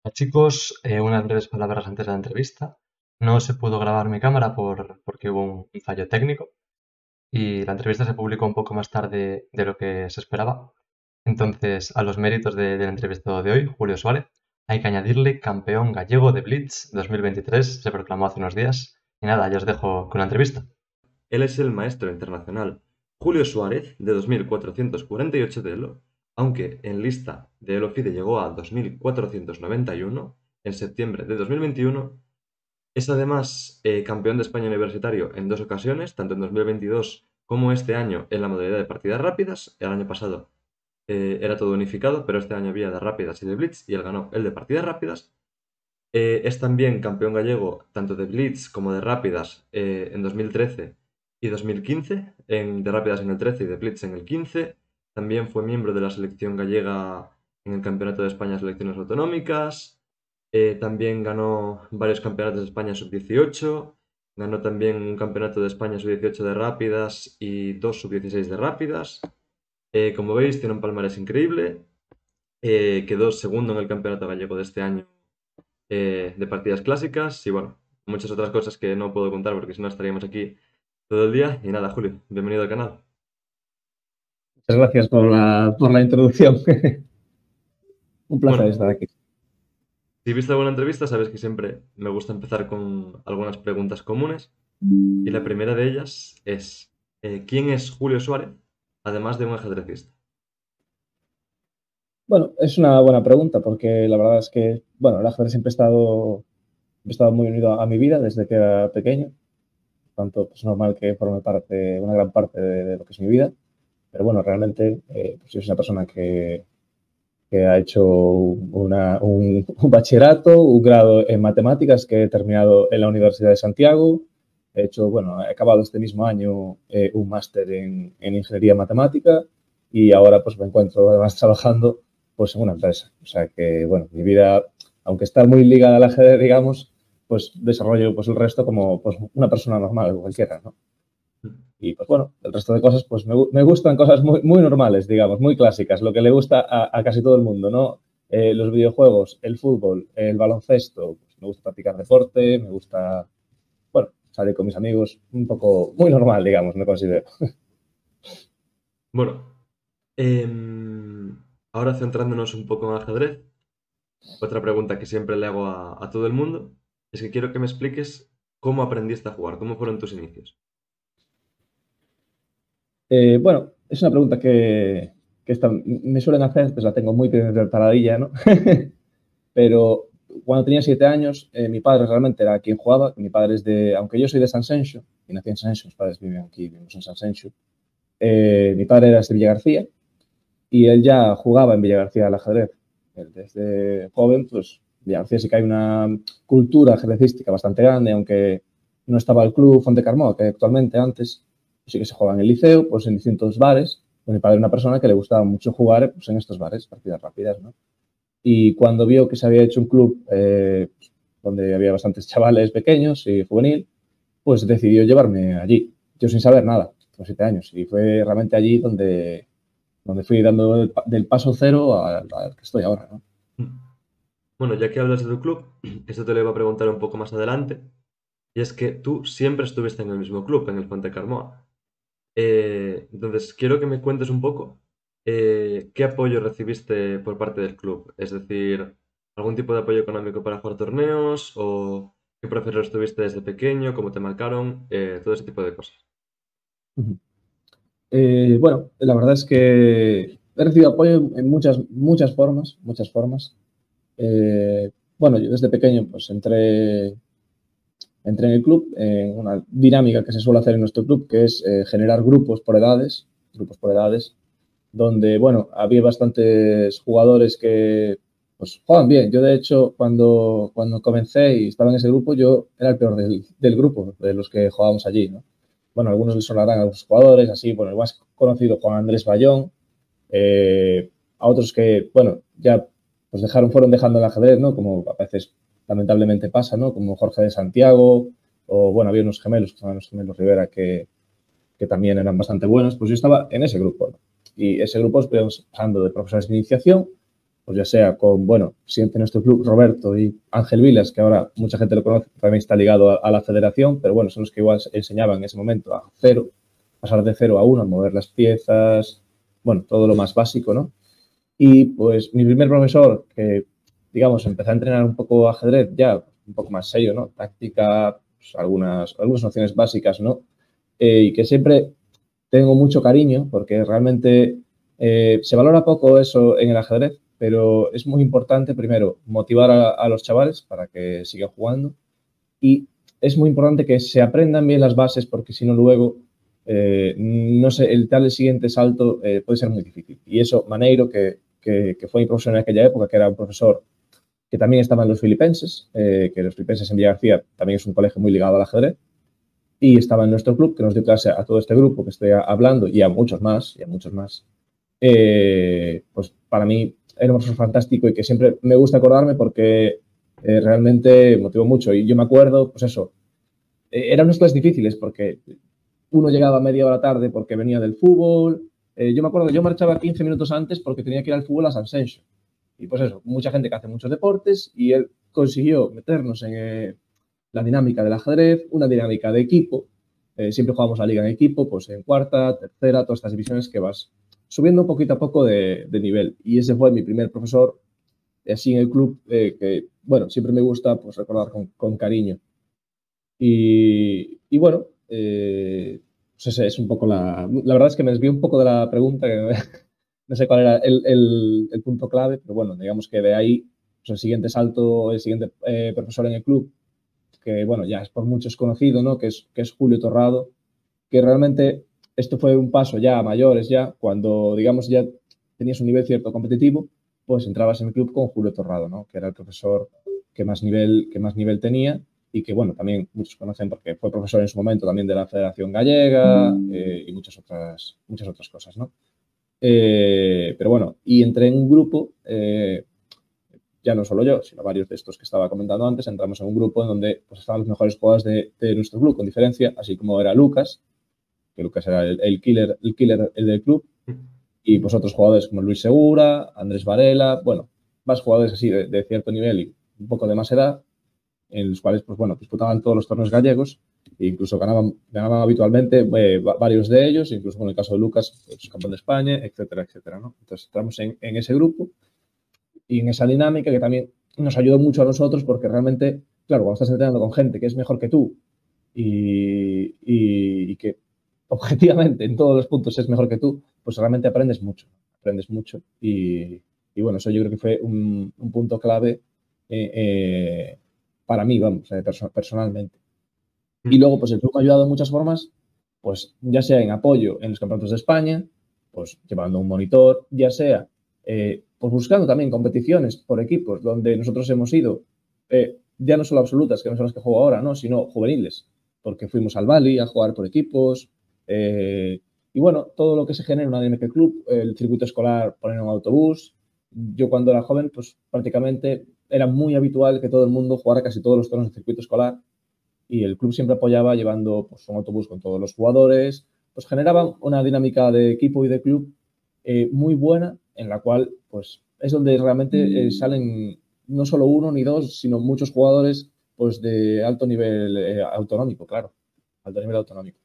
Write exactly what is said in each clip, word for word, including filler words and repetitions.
Chicos, eh, unas breves palabras antes de la entrevista. No se pudo grabar mi cámara por, porque hubo un, un fallo técnico y la entrevista se publicó un poco más tarde de lo que se esperaba. Entonces, a los méritos de- del entrevistado de hoy, Julio Suárez, hay que añadirle campeón gallego de Blitz dos mil veintitrés, se proclamó hace unos días. Y nada, ya os dejo con la entrevista. Él es el maestro internacional Julio Suárez, de dos mil cuatrocientos cuarenta y ocho de Elo, aunque en lista de Elo Fide llegó a dos mil cuatrocientos noventa y uno en septiembre de dos mil veintiuno. Es además eh, campeón de España universitario en dos ocasiones, tanto en dos mil veintidós como este año en la modalidad de partidas rápidas. El año pasado eh, era todo unificado, pero este año había de rápidas y de blitz y él ganó el de partidas rápidas. Eh, es también campeón gallego tanto de blitz como de rápidas eh, en dos mil trece y dos mil quince, en, de rápidas en el trece y de blitz en el quince. También fue miembro de la selección gallega en el Campeonato de España de Selecciones Autonómicas. Eh, también ganó varios campeonatos de España sub dieciocho. Ganó también un campeonato de España sub dieciocho de rápidas y dos sub dieciséis de rápidas. Eh, como veis, tiene un palmarés increíble. Eh, quedó segundo en el campeonato gallego de este año eh, de partidas clásicas y bueno, muchas otras cosas que no puedo contar porque si no estaríamos aquí todo el día. Y nada, Julio, bienvenido al canal. Muchas gracias por la, por la introducción. Un placer Bueno, estar aquí. si viste alguna entrevista, sabes que siempre me gusta empezar con algunas preguntas comunes y la primera de ellas es, eh, ¿quién es Julio Suárez, además de un ajedrecista? Bueno, es una buena pregunta porque la verdad es que, bueno, el ajedrez siempre ha estado, he estado muy unido a mi vida desde que era pequeño. Tanto es pues, normal que forme parte, una gran parte de, de, lo que es mi vida. Pero bueno, realmente eh, pues yo soy una persona que, que ha hecho una, un, un bachillerato, un grado en matemáticas que he terminado en la Universidad de Santiago. He hecho, bueno, he acabado este mismo año eh, un máster en, en ingeniería matemática y ahora pues me encuentro además trabajando pues en una empresa. O sea que, bueno, mi vida, aunque está muy ligada al ajedrez, digamos, pues desarrollo pues el resto como pues una persona normal, cualquiera, ¿no? Y pues bueno, el resto de cosas, pues me, me gustan cosas muy, muy normales, digamos, muy clásicas, lo que le gusta a, a casi todo el mundo, ¿no? Eh, los videojuegos, el fútbol, el baloncesto, pues me gusta practicar deporte, me gusta, bueno, salir con mis amigos, un poco muy normal, digamos, me considero. Bueno, em, ahora centrándonos un poco en ajedrez, otra pregunta que siempre le hago a, a todo el mundo es que quiero que me expliques cómo aprendiste a jugar, cómo fueron tus inicios. Eh, bueno, es una pregunta que, que esta, me suelen hacer, pues la tengo muy preparadilla, ¿no? Pero cuando tenía siete años, eh, mi padre realmente era quien jugaba. Mi padre es de, aunque yo soy de San Sencho, y nací en San Sencho, mis padres viven aquí, vivimos en San Sencho. Eh, mi padre era de Villa García y él ya jugaba en Villa García al ajedrez. Él desde joven, pues Villa García sí que hay una cultura ajedrecística bastante grande, aunque no estaba el club Fontecarmó, que actualmente antes sí que se jugaba en el liceo, pues en distintos bares. Pues mi padre era una persona que le gustaba mucho jugar pues, en estos bares, partidas rápidas, ¿no? Y cuando vio que se había hecho un club eh, donde había bastantes chavales pequeños y juvenil, pues decidió llevarme allí, yo sin saber nada, con siete años. Y fue realmente allí donde, donde fui dando el, del paso cero al, al que estoy ahora, ¿no? Bueno, ya que hablas de tu club, esto te lo iba a preguntar un poco más adelante, y es que tú siempre estuviste en el mismo club, en el Fuente Carmoa. Eh, entonces, quiero que me cuentes un poco eh, qué apoyo recibiste por parte del club. Es decir, algún tipo de apoyo económico para jugar torneos o qué profesores tuviste desde pequeño, cómo te marcaron, eh, todo ese tipo de cosas. Uh -huh. eh, bueno, la verdad es que he recibido apoyo en muchas, muchas formas, muchas formas. Eh, bueno, yo desde pequeño pues entré entré en el club en una dinámica que se suele hacer en nuestro club, que es eh, generar grupos por edades, grupos por edades, donde, bueno, había bastantes jugadores que pues juegan bien. Yo, de hecho, cuando, cuando comencé y estaba en ese grupo, yo era el peor del, del grupo, de los que jugábamos allí, ¿no? Bueno, algunos les sonarán a los jugadores, así, bueno, el más conocido, Juan Andrés Bayón, eh, a otros que, bueno, ya pues dejaron, fueron dejando el ajedrez, ¿no? Como a veces lamentablemente pasa, ¿no? Como Jorge de Santiago, o bueno, había unos gemelos, que se llaman los gemelos Rivera, que, que también eran bastante buenos, pues yo estaba en ese grupo, ¿no? Y ese grupo estuvimos pasando de profesores de iniciación pues ya sea con, bueno, siempre en nuestro club, Roberto y Ángel Vilas, que ahora mucha gente lo conoce, también está ligado a, a la federación, pero bueno, son los que igual enseñaban en ese momento a cero, pasar de cero a uno, a mover las piezas, bueno, todo lo más básico, ¿no? Y pues mi primer profesor, que digamos, empecé a entrenar un poco ajedrez ya, un poco más serio, ¿no? Táctica, pues, algunas, algunas nociones básicas, ¿no? Eh, y que siempre tengo mucho cariño porque realmente eh, se valora poco eso en el ajedrez, pero es muy importante, primero, motivar a, a los chavales para que sigan jugando y es muy importante que se aprendan bien las bases porque si no luego, eh, no sé, el tal el siguiente salto eh, puede ser muy difícil. Y eso, Maneiro, que, que, que, fue mi profesor en aquella época, que era un profesor que también estaba en los Filipenses, eh, que los Filipenses en Villa García también es un colegio muy ligado al ajedrez, y estaba en nuestro club, que nos dio clase a todo este grupo que estoy hablando y a muchos más, y a muchos más. Eh, pues para mí era un profesor fantástico y que siempre me gusta acordarme porque eh, realmente motivó mucho. Y yo me acuerdo, pues eso, eh, eran unas clases difíciles porque uno llegaba a media hora tarde porque venía del fútbol. Eh, yo me acuerdo, yo marchaba quince minutos antes porque tenía que ir al fútbol a San Senso. Y pues eso, mucha gente que hace muchos deportes y él consiguió meternos en eh, la dinámica del ajedrez, una dinámica de equipo. Eh, siempre jugamos la liga en equipo, pues en cuarta, tercera, todas estas divisiones que vas subiendo poquito a poco de, de nivel. Y ese fue mi primer profesor, así en el club, eh, que, bueno, siempre me gusta pues, recordar con, con cariño. Y, y bueno, eh, pues ese es un poco la... La verdad es que me desvío un poco de la pregunta, que no sé cuál era el, el, el punto clave, pero bueno, digamos que de ahí, pues el siguiente salto, el siguiente eh, profesor en el club, que bueno, ya es por muchos conocido, ¿no? Que es, que es Julio Torrado, que realmente esto fue un paso ya a mayores, ya cuando, digamos, ya tenías un nivel cierto competitivo, pues entrabas en el club con Julio Torrado, ¿no? Que era el profesor que más nivel, que más nivel tenía y que, bueno, también muchos conocen porque fue profesor en su momento también de la Federación Gallega eh, y muchas otras, muchas otras cosas, ¿no? Eh, pero bueno, y entré en un grupo, eh, ya no solo yo, sino varios de estos que estaba comentando antes, entramos en un grupo en donde pues, estaban los mejores jugadores de, de nuestro club, con diferencia, así como era Lucas, que Lucas era el, el killer, el killer el del club, y pues otros jugadores como Luis Segura, Andrés Varela, bueno, más jugadores así de, de cierto nivel y un poco de más edad, en los cuales, pues bueno, disputaban todos los torneos gallegos e incluso ganaban, ganaban habitualmente eh, varios de ellos, incluso con el caso de Lucas, pues, campeón de España, etcétera, etcétera, ¿no? Entonces entramos en, en ese grupo y en esa dinámica que también nos ayudó mucho a nosotros porque realmente, claro, cuando estás entrenando con gente que es mejor que tú y, y, y que objetivamente en todos los puntos es mejor que tú, pues realmente aprendes mucho, aprendes mucho y, y bueno, eso yo creo que fue un, un punto clave eh, eh, para mí, vamos, eh, perso personalmente. Y luego, pues el club me ha ayudado de muchas formas, pues ya sea en apoyo en los campeonatos de España, pues llevando un monitor, ya sea eh, pues buscando también competiciones por equipos donde nosotros hemos ido, eh, ya no solo absolutas, que no son las que juego ahora, ¿no? Sino juveniles, porque fuimos al Bali a jugar por equipos. Eh, y bueno, todo lo que se genera en una dinámica club, el circuito escolar, poner un autobús. Yo cuando era joven, pues prácticamente era muy habitual que todo el mundo jugara casi todos los torneos de circuito escolar y el club siempre apoyaba llevando pues, un autobús con todos los jugadores, pues generaban una dinámica de equipo y de club eh, muy buena, en la cual pues es donde realmente eh, salen no solo uno ni dos, sino muchos jugadores pues de alto nivel eh, autonómico, claro, alto nivel autonómico.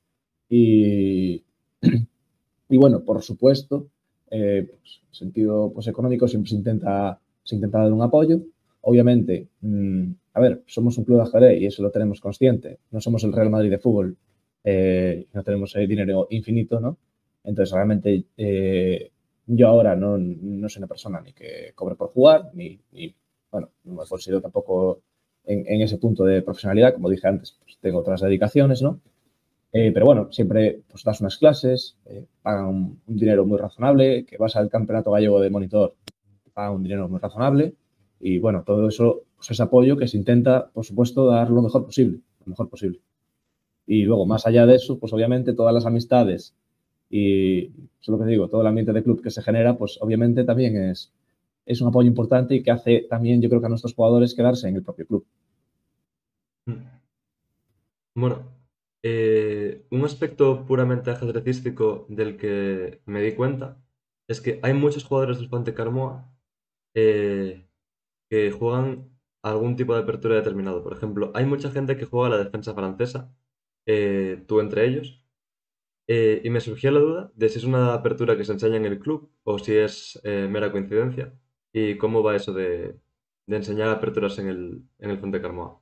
Y, y bueno, por supuesto, eh, pues, en sentido pues, económico siempre se intenta, se intenta dar un apoyo. Obviamente, mmm, a ver, somos un club de ajedrez y eso lo tenemos consciente. No somos el Real Madrid de fútbol, eh, no tenemos eh, dinero infinito, ¿no? Entonces, realmente, eh, yo ahora no, no soy una persona ni que cobre por jugar, ni, ni bueno, no me considero tampoco en, en, ese punto de profesionalidad. Como dije antes, pues tengo otras dedicaciones, ¿no? Eh, pero bueno, siempre pues, das unas clases, eh, pagan un, un, dinero muy razonable, que vas al campeonato gallego de monitor, pagan un dinero muy razonable y bueno, todo eso pues, es apoyo que se intenta, por supuesto, dar lo mejor posible, lo mejor posible. Y luego, más allá de eso, pues obviamente todas las amistades y, eso es lo que digo, todo el ambiente de club que se genera, pues obviamente también es, es un apoyo importante y que hace también, yo creo que a nuestros jugadores quedarse en el propio club. Bueno, eh, un aspecto puramente ajedrecístico del que me di cuenta es que hay muchos jugadores del Fonte Carmoa eh, que juegan algún tipo de apertura determinado. Por ejemplo, hay mucha gente que juega la defensa francesa, eh, tú entre ellos, eh, y me surgió la duda de si es una apertura que se enseña en el club o si es eh, mera coincidencia. ¿Y cómo va eso de, de enseñar aperturas en el, en el Fuente Carmoa?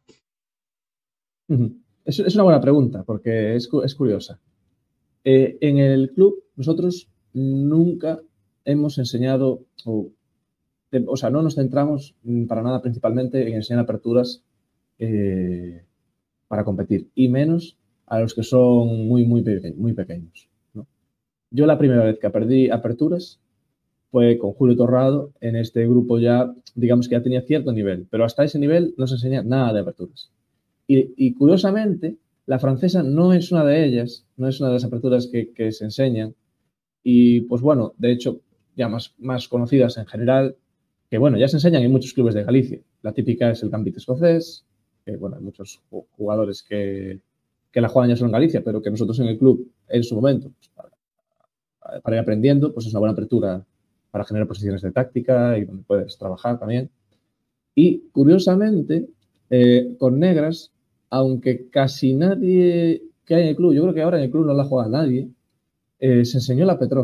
Ujú. Es, es una buena pregunta porque es, cu- es curiosa. Eh, en el club nosotros nunca hemos enseñado, o, de- o sea, no nos centramos mm, para nada principalmente en enseñar aperturas eh, para competir, y menos a los que son muy, muy, peque- muy pequeños, ¿no? Yo la primera vez que perdí aperturas fue con Julio Torrado en este grupo ya, digamos que ya tenía cierto nivel, pero hasta ese nivel no se enseña nada de aperturas. Y, y curiosamente, la francesa no es una de ellas, no es una de las aperturas que, que se enseñan. Y pues bueno, de hecho, ya más, más conocidas en general, que bueno, ya se enseñan en muchos clubes de Galicia. La típica es el gambito escocés, que bueno, hay muchos jugadores que, que la juegan ya solo en Galicia, pero que nosotros en el club, en su momento, pues, para, para ir aprendiendo, pues es una buena apertura para generar posiciones de táctica y donde puedes trabajar también. Y curiosamente, eh, con negras, aunque casi nadie que hay en el club, yo creo que ahora en el club no la juega nadie, eh, se enseñó la Petrov.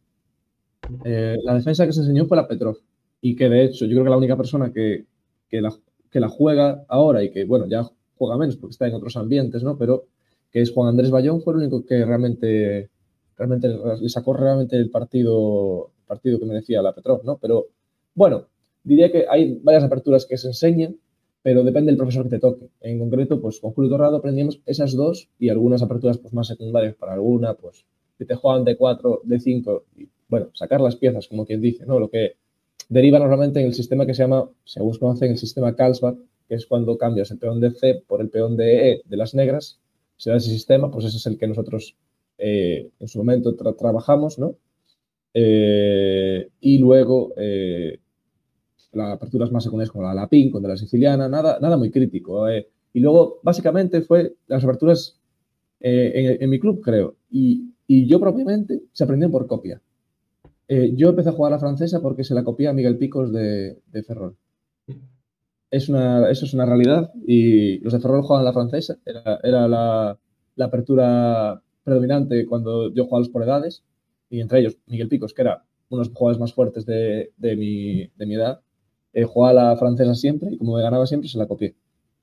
Eh, la defensa que se enseñó fue la Petrov. Y que de hecho, yo creo que la única persona que, que, la, que la juega ahora y que, bueno, ya juega menos porque está en otros ambientes, ¿no? Pero que es Juan Andrés Bayón, fue el único que realmente, realmente le sacó realmente el partido, partido que merecía la Petrov, ¿no? Pero bueno, diría que hay varias aperturas que se enseñan, pero depende del profesor que te toque. En concreto, pues con Julio Torrado aprendimos esas dos y algunas aperturas pues, más secundarias para alguna, pues que te juegan de cuatro, de cinco, y bueno, sacar las piezas, como quien dice, ¿no? Lo que deriva normalmente en el sistema que se llama, según se conoce, en el sistema Carlsbad, que es cuando cambias el peón de C por el peón de E de las negras, se da ese sistema, pues ese es el que nosotros eh, en su momento tra trabajamos, ¿no? Eh, y luego eh, las aperturas más secundarias como la Lapín, con de la siciliana, nada, nada muy crítico. Eh. Y luego, básicamente, fue las aperturas eh, en, en, mi club, creo. Y, y yo propiamente se aprendieron por copia. Eh, yo empecé a jugar a la francesa porque se la copié a Miguel Picos de, de Ferrol. Es una, eso es una realidad y los de Ferrol jugaban la francesa. Era, era la, la, apertura predominante cuando yo jugaba por edades y entre ellos Miguel Picos, que era uno de los jugadores más fuertes de, de, mi, de mi edad, eh, jugaba la francesa siempre y como me ganaba siempre se la copié.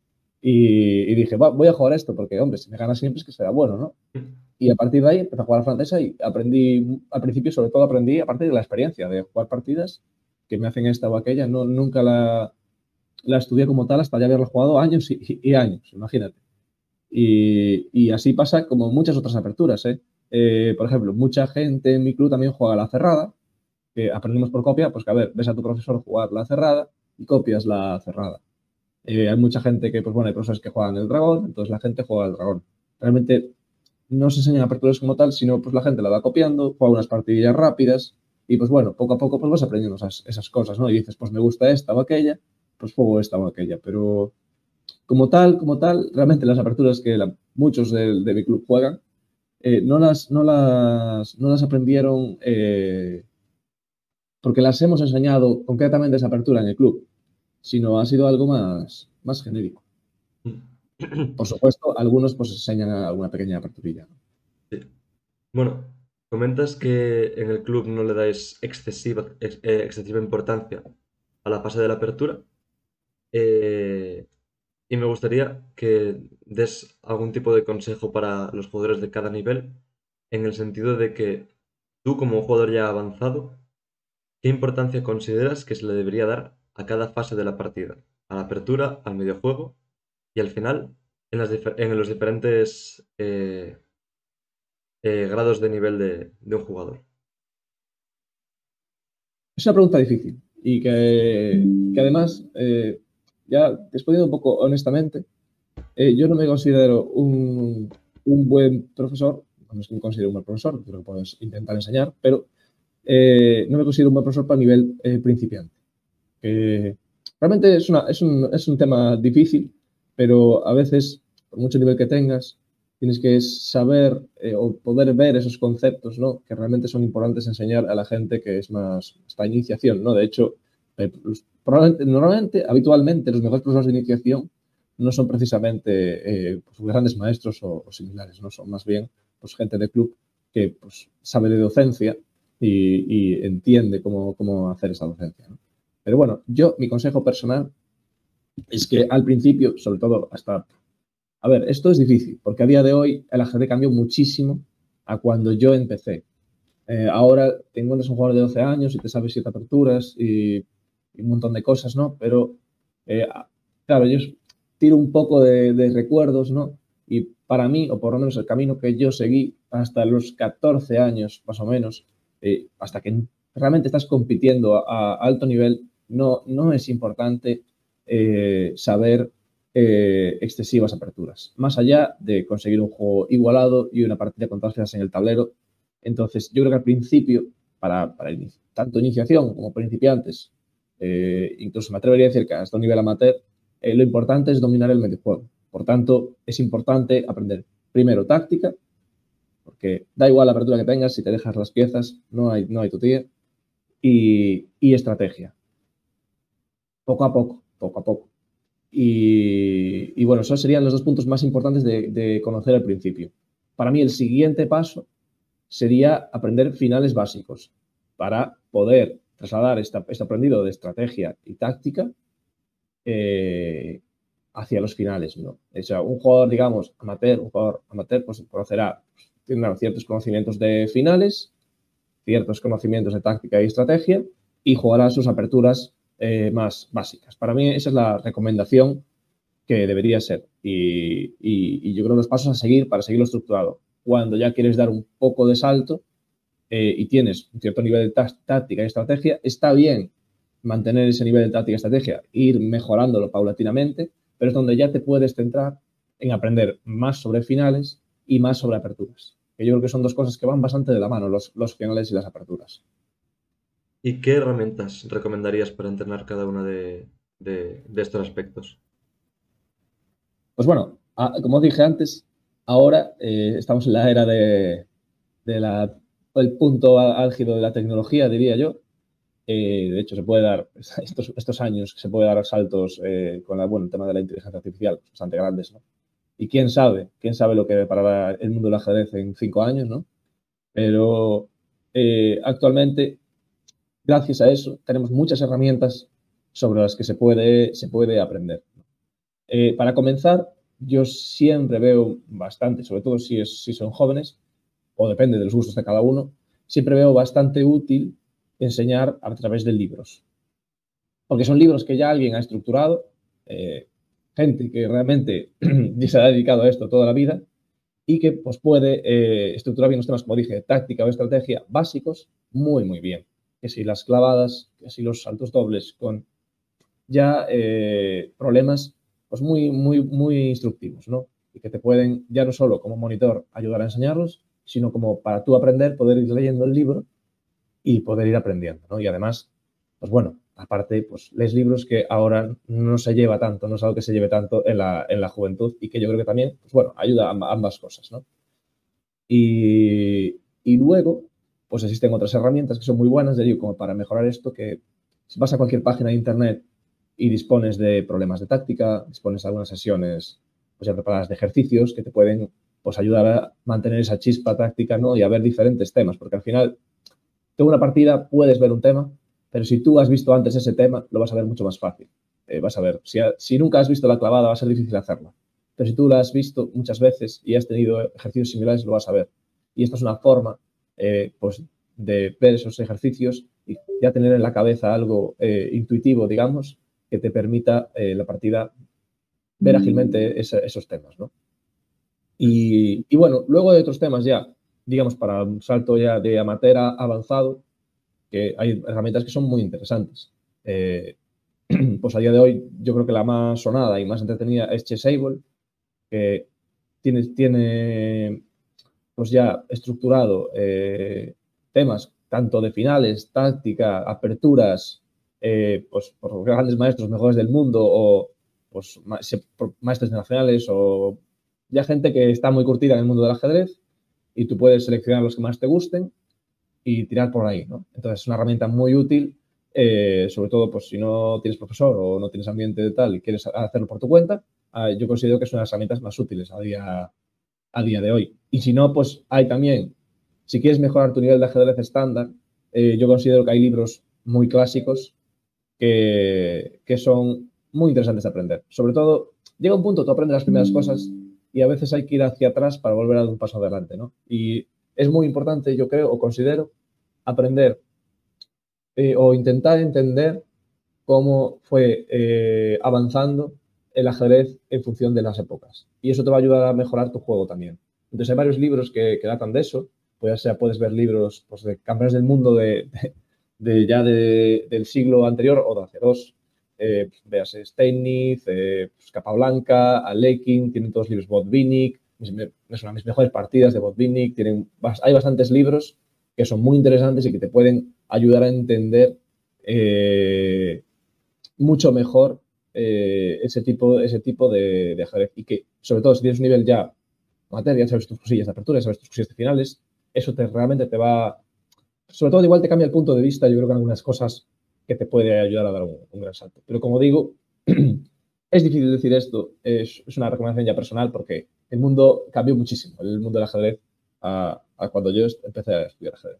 Y, y dije, voy a jugar esto porque, hombre, si me gana siempre es que será bueno, ¿no? Y a partir de ahí empecé a jugar a francesa y aprendí, al principio sobre todo aprendí a partir de la experiencia de jugar partidas que me hacen esta o aquella. No, nunca la, la estudié como tal hasta ya haberla jugado años y, y años, imagínate. Y, y, así pasa como muchas otras aperturas. ¿eh? Eh, por ejemplo, mucha gente en mi club también juega la cerrada, que aprendimos por copia, pues que a ver, ves a tu profesor jugar la cerrada y copias la cerrada. Eh, hay mucha gente que, pues bueno, hay profesores que juegan el dragón, entonces la gente juega el dragón. Realmente no se enseñan aperturas como tal, sino pues la gente la va copiando, juega unas partidillas rápidas y pues bueno, poco a poco pues vas aprendiendo esas, esas cosas, ¿no? Y dices, pues me gusta esta o aquella, pues juego esta o aquella, pero como tal, como tal, realmente las aperturas que la, muchos de, de, mi club juegan, eh, no, las, no, las, no las aprendieron eh, porque las hemos enseñado concretamente esa apertura en el club, sino ha sido algo más, más genérico. Por supuesto, algunos pues enseñan alguna pequeña aperturilla. Sí. Bueno, comentas que en el club no le dais excesiva, ex, eh, excesiva importancia a la fase de la apertura. Eh, y me gustaría que des algún tipo de consejo para los jugadores de cada nivel, en el sentido de que tú, como un jugador ya avanzado, ¿qué importancia consideras que se le debería dar a cada fase de la partida? A la apertura, al mediojuego y al final, en, las en los diferentes eh, eh, grados de nivel de, de un jugador. Es una pregunta difícil y que, que además, eh, ya respondiendo un poco honestamente, eh, yo no me considero un, un buen profesor, no es que me considero un buen profesor, creo que puedes intentar enseñar, pero eh, no me considero un buen profesor para nivel eh, principiante. Eh, realmente es, una, es, un, es un tema difícil, pero a veces, por mucho nivel que tengas, tienes que saber eh, o poder ver esos conceptos, ¿no? Que realmente son importantes enseñar a la gente que es más esta iniciación, ¿no? De hecho, Eh, los- probablemente, normalmente, habitualmente, los mejores profesores de iniciación no son precisamente eh, pues, grandes maestros o, o similares, no son más bien pues, gente de club que pues, sabe de docencia y, y entiende cómo, cómo hacer esa docencia, ¿no? Pero bueno, yo, mi consejo personal es que al principio, sobre todo hasta... A ver, esto es difícil, porque a día de hoy el ajedrez cambió muchísimo a cuando yo empecé. Eh, ahora te encuentras un jugador de doce años y te sabes siete aperturas y, y un montón de cosas, ¿no? Pero, eh, claro, yo tiro un poco de, de recuerdos, ¿no? Y para mí, o por lo menos el camino que yo seguí hasta los catorce años, más o menos, eh, hasta que realmente estás compitiendo a, a alto nivel, no, no es importante eh, saber eh, excesivas aperturas. Más allá de conseguir un juego igualado y una partida con todas las piezas en el tablero. Entonces, yo creo que al principio, para, para tanto iniciación como principiantes, eh, incluso me atrevería a decir que hasta un nivel amateur, eh, lo importante es dominar el mediojuego. Por tanto, es importante aprender primero táctica, porque da igual la apertura que tengas, si te dejas las piezas, no hay, no hay tu tía, y, y estrategia. Poco a poco, poco a poco. Y, y, bueno, esos serían los dos puntos más importantes de, de conocer al principio. Para mí, el siguiente paso sería aprender finales básicos para poder trasladar esta, este aprendido de estrategia y táctica eh, hacia los finales, ¿no? O sea, un jugador, digamos, amateur, un jugador amateur, pues conocerá, pues, tendrá ciertos conocimientos de finales, ciertos conocimientos de táctica y estrategia y jugará sus aperturas eh, más básicas. Para mí esa es la recomendación que debería ser y, y, y yo creo los pasos a seguir para seguirlo estructurado. Cuando ya quieres dar un poco de salto eh, y tienes un cierto nivel de tá táctica y estrategia, está bien mantener ese nivel de táctica y estrategia, ir mejorándolo paulatinamente, pero es donde ya te puedes centrar en aprender más sobre finales y más sobre aperturas. Que yo creo que son dos cosas que van bastante de la mano, los, los finales y las aperturas. ¿Y qué herramientas recomendarías para entrenar cada uno de, de, de estos aspectos? Pues bueno, a, como dije antes, ahora eh, estamos en la era de, de la, el punto álgido de la tecnología, diría yo. Eh, de hecho, se puede dar, estos, estos años, se puede dar saltos eh, con la, bueno, el tema de la inteligencia artificial, bastante grandes, ¿no? Y quién sabe, quién sabe lo que deparará el mundo del ajedrez en cinco años, ¿no? Pero eh, actualmente, gracias a eso, tenemos muchas herramientas sobre las que se puede, se puede aprender. Eh, para comenzar, yo siempre veo bastante, sobre todo si, es, si son jóvenes, o depende de los gustos de cada uno, siempre veo bastante útil enseñar a través de libros. Porque son libros que ya alguien ha estructurado, eh, gente que realmente se ha dedicado a esto toda la vida y que pues, puede eh, estructurar bien los temas, como dije, de táctica o estrategia básicos, muy, muy bien. Que si las clavadas, que si los saltos dobles con ya eh, problemas pues muy, muy, muy instructivos, ¿no? Y que te pueden, ya no solo como monitor, ayudar a enseñarlos, sino como para tú aprender, poder ir leyendo el libro y poder ir aprendiendo, ¿no? Y además, pues bueno, aparte, pues lees libros que ahora no se lleva tanto, no es algo que se lleve tanto en la, en la juventud y que yo creo que también, pues bueno, ayuda a ambas cosas, ¿no? Y, y luego, pues existen otras herramientas que son muy buenas, de digo, como para mejorar esto, que si vas a cualquier página de internet y dispones de problemas de táctica, dispones de algunas sesiones pues, ya preparadas de ejercicios que te pueden pues, ayudar a mantener esa chispa táctica, ¿no? Y a ver diferentes temas, porque al final, tú en una partida puedes ver un tema, pero si tú has visto antes ese tema, lo vas a ver mucho más fácil. Eh, vas a ver, si, si nunca has visto la clavada, va a ser difícil hacerla. Pero si tú la has visto muchas veces y has tenido ejercicios similares, lo vas a ver. Y esto es una forma eh, pues, de ver esos ejercicios y ya tener en la cabeza algo eh, intuitivo, digamos, que te permita eh, la partida ver ágilmente ese, esos temas, ¿no? Y, y, bueno, luego de otros temas ya, digamos, para un salto ya de amateur a avanzado, que hay herramientas que son muy interesantes. Eh, pues a día de hoy yo creo que la más sonada y más entretenida es Chessable, que tiene, tiene pues ya estructurado eh, temas tanto de finales, táctica, aperturas, eh, pues por grandes maestros mejores del mundo o pues maestros nacionales o ya gente que está muy curtida en el mundo del ajedrez y tú puedes seleccionar los que más te gusten y tirar por ahí, ¿no? Entonces es una herramienta muy útil Eh, sobre todo, pues si no tienes profesor o no tienes ambiente de tal y quieres hacerlo por tu cuenta, eh, yo considero que es una de las herramientas más útiles a día, a día de hoy. Y si no, pues hay también, si quieres mejorar tu nivel de ajedrez estándar, eh, yo considero que hay libros muy clásicos que, que son muy interesantes de aprender. Sobre todo, llega un punto, tú aprendes las primeras cosas y a veces hay que ir hacia atrás para volver a dar un paso adelante, ¿no? Y es muy importante, yo creo, o considero, aprender eh, o intentar entender cómo fue eh, avanzando el ajedrez en función de las épocas. Y eso te va a ayudar a mejorar tu juego también. Entonces hay varios libros que, que datan de eso. Pues, sea, puedes ver libros pues, de campeones del mundo de, de, de ya de, del siglo anterior o de hace dos. Eh, pues, veas Steinitz, eh, pues, Capablanca, Alekhine, tienen todos libros Botvinnik. Es una de mis mejores partidas de Botvinnik. Tienen, hay bastantes libros que son muy interesantes y que te pueden ayudar a entender eh, mucho mejor eh, ese tipo, ese tipo de, de ajedrez. Y que, sobre todo, si tienes un nivel ya materia, sabes tus cosillas de apertura, sabes tus cosillas de finales, eso te, realmente te va... Sobre todo, igual te cambia el punto de vista, yo creo que en algunas cosas que te puede ayudar a dar un, un gran salto. Pero como digo, es difícil decir esto, es, es, una recomendación ya personal porque el mundo cambió muchísimo, el mundo del ajedrez, a, a cuando yo empecé a estudiar ajedrez.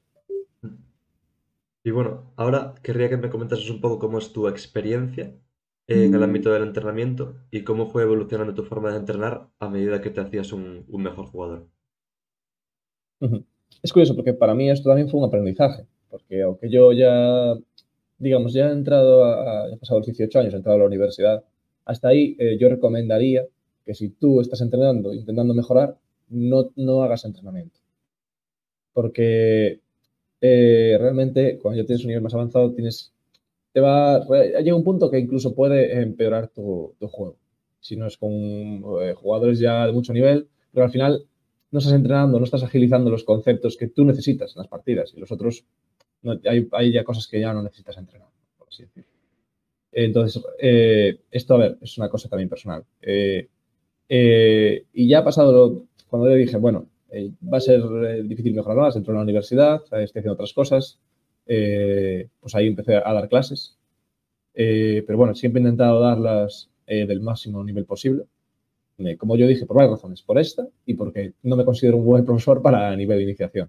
Y bueno, ahora querría que me comentases un poco cómo es tu experiencia en el ámbito del entrenamiento y cómo fue evolucionando tu forma de entrenar a medida que te hacías un, un mejor jugador. Uh-huh. Es curioso porque para mí esto también fue un aprendizaje, porque aunque yo ya, digamos, ya he entrado, a, he pasado los dieciocho años, he entrado a la universidad, hasta ahí eh, yo recomendaría que si tú estás entrenando, intentando mejorar, no, no hagas entrenamiento. Porque eh, realmente cuando ya tienes un nivel más avanzado, tienes, te va, llega un punto que incluso puede empeorar tu, tu juego. Si no es con eh, jugadores ya de mucho nivel, pero al final no estás entrenando, no estás agilizando los conceptos que tú necesitas en las partidas y los otros, no, hay, hay ya cosas que ya no necesitas entrenar, por así decirlo. Entonces, eh, esto, a ver, es una cosa también personal. Eh, eh, y ya ha pasado, lo, cuando le dije, bueno, eh, va a ser eh, difícil mejorar más, entro en la universidad, estoy haciendo otras cosas, eh, pues ahí empecé a dar clases. Eh, pero bueno, siempre he intentado darlas eh, del máximo nivel posible. Eh, como yo dije, por varias razones. Por esta y porque no me considero un buen profesor para nivel de iniciación.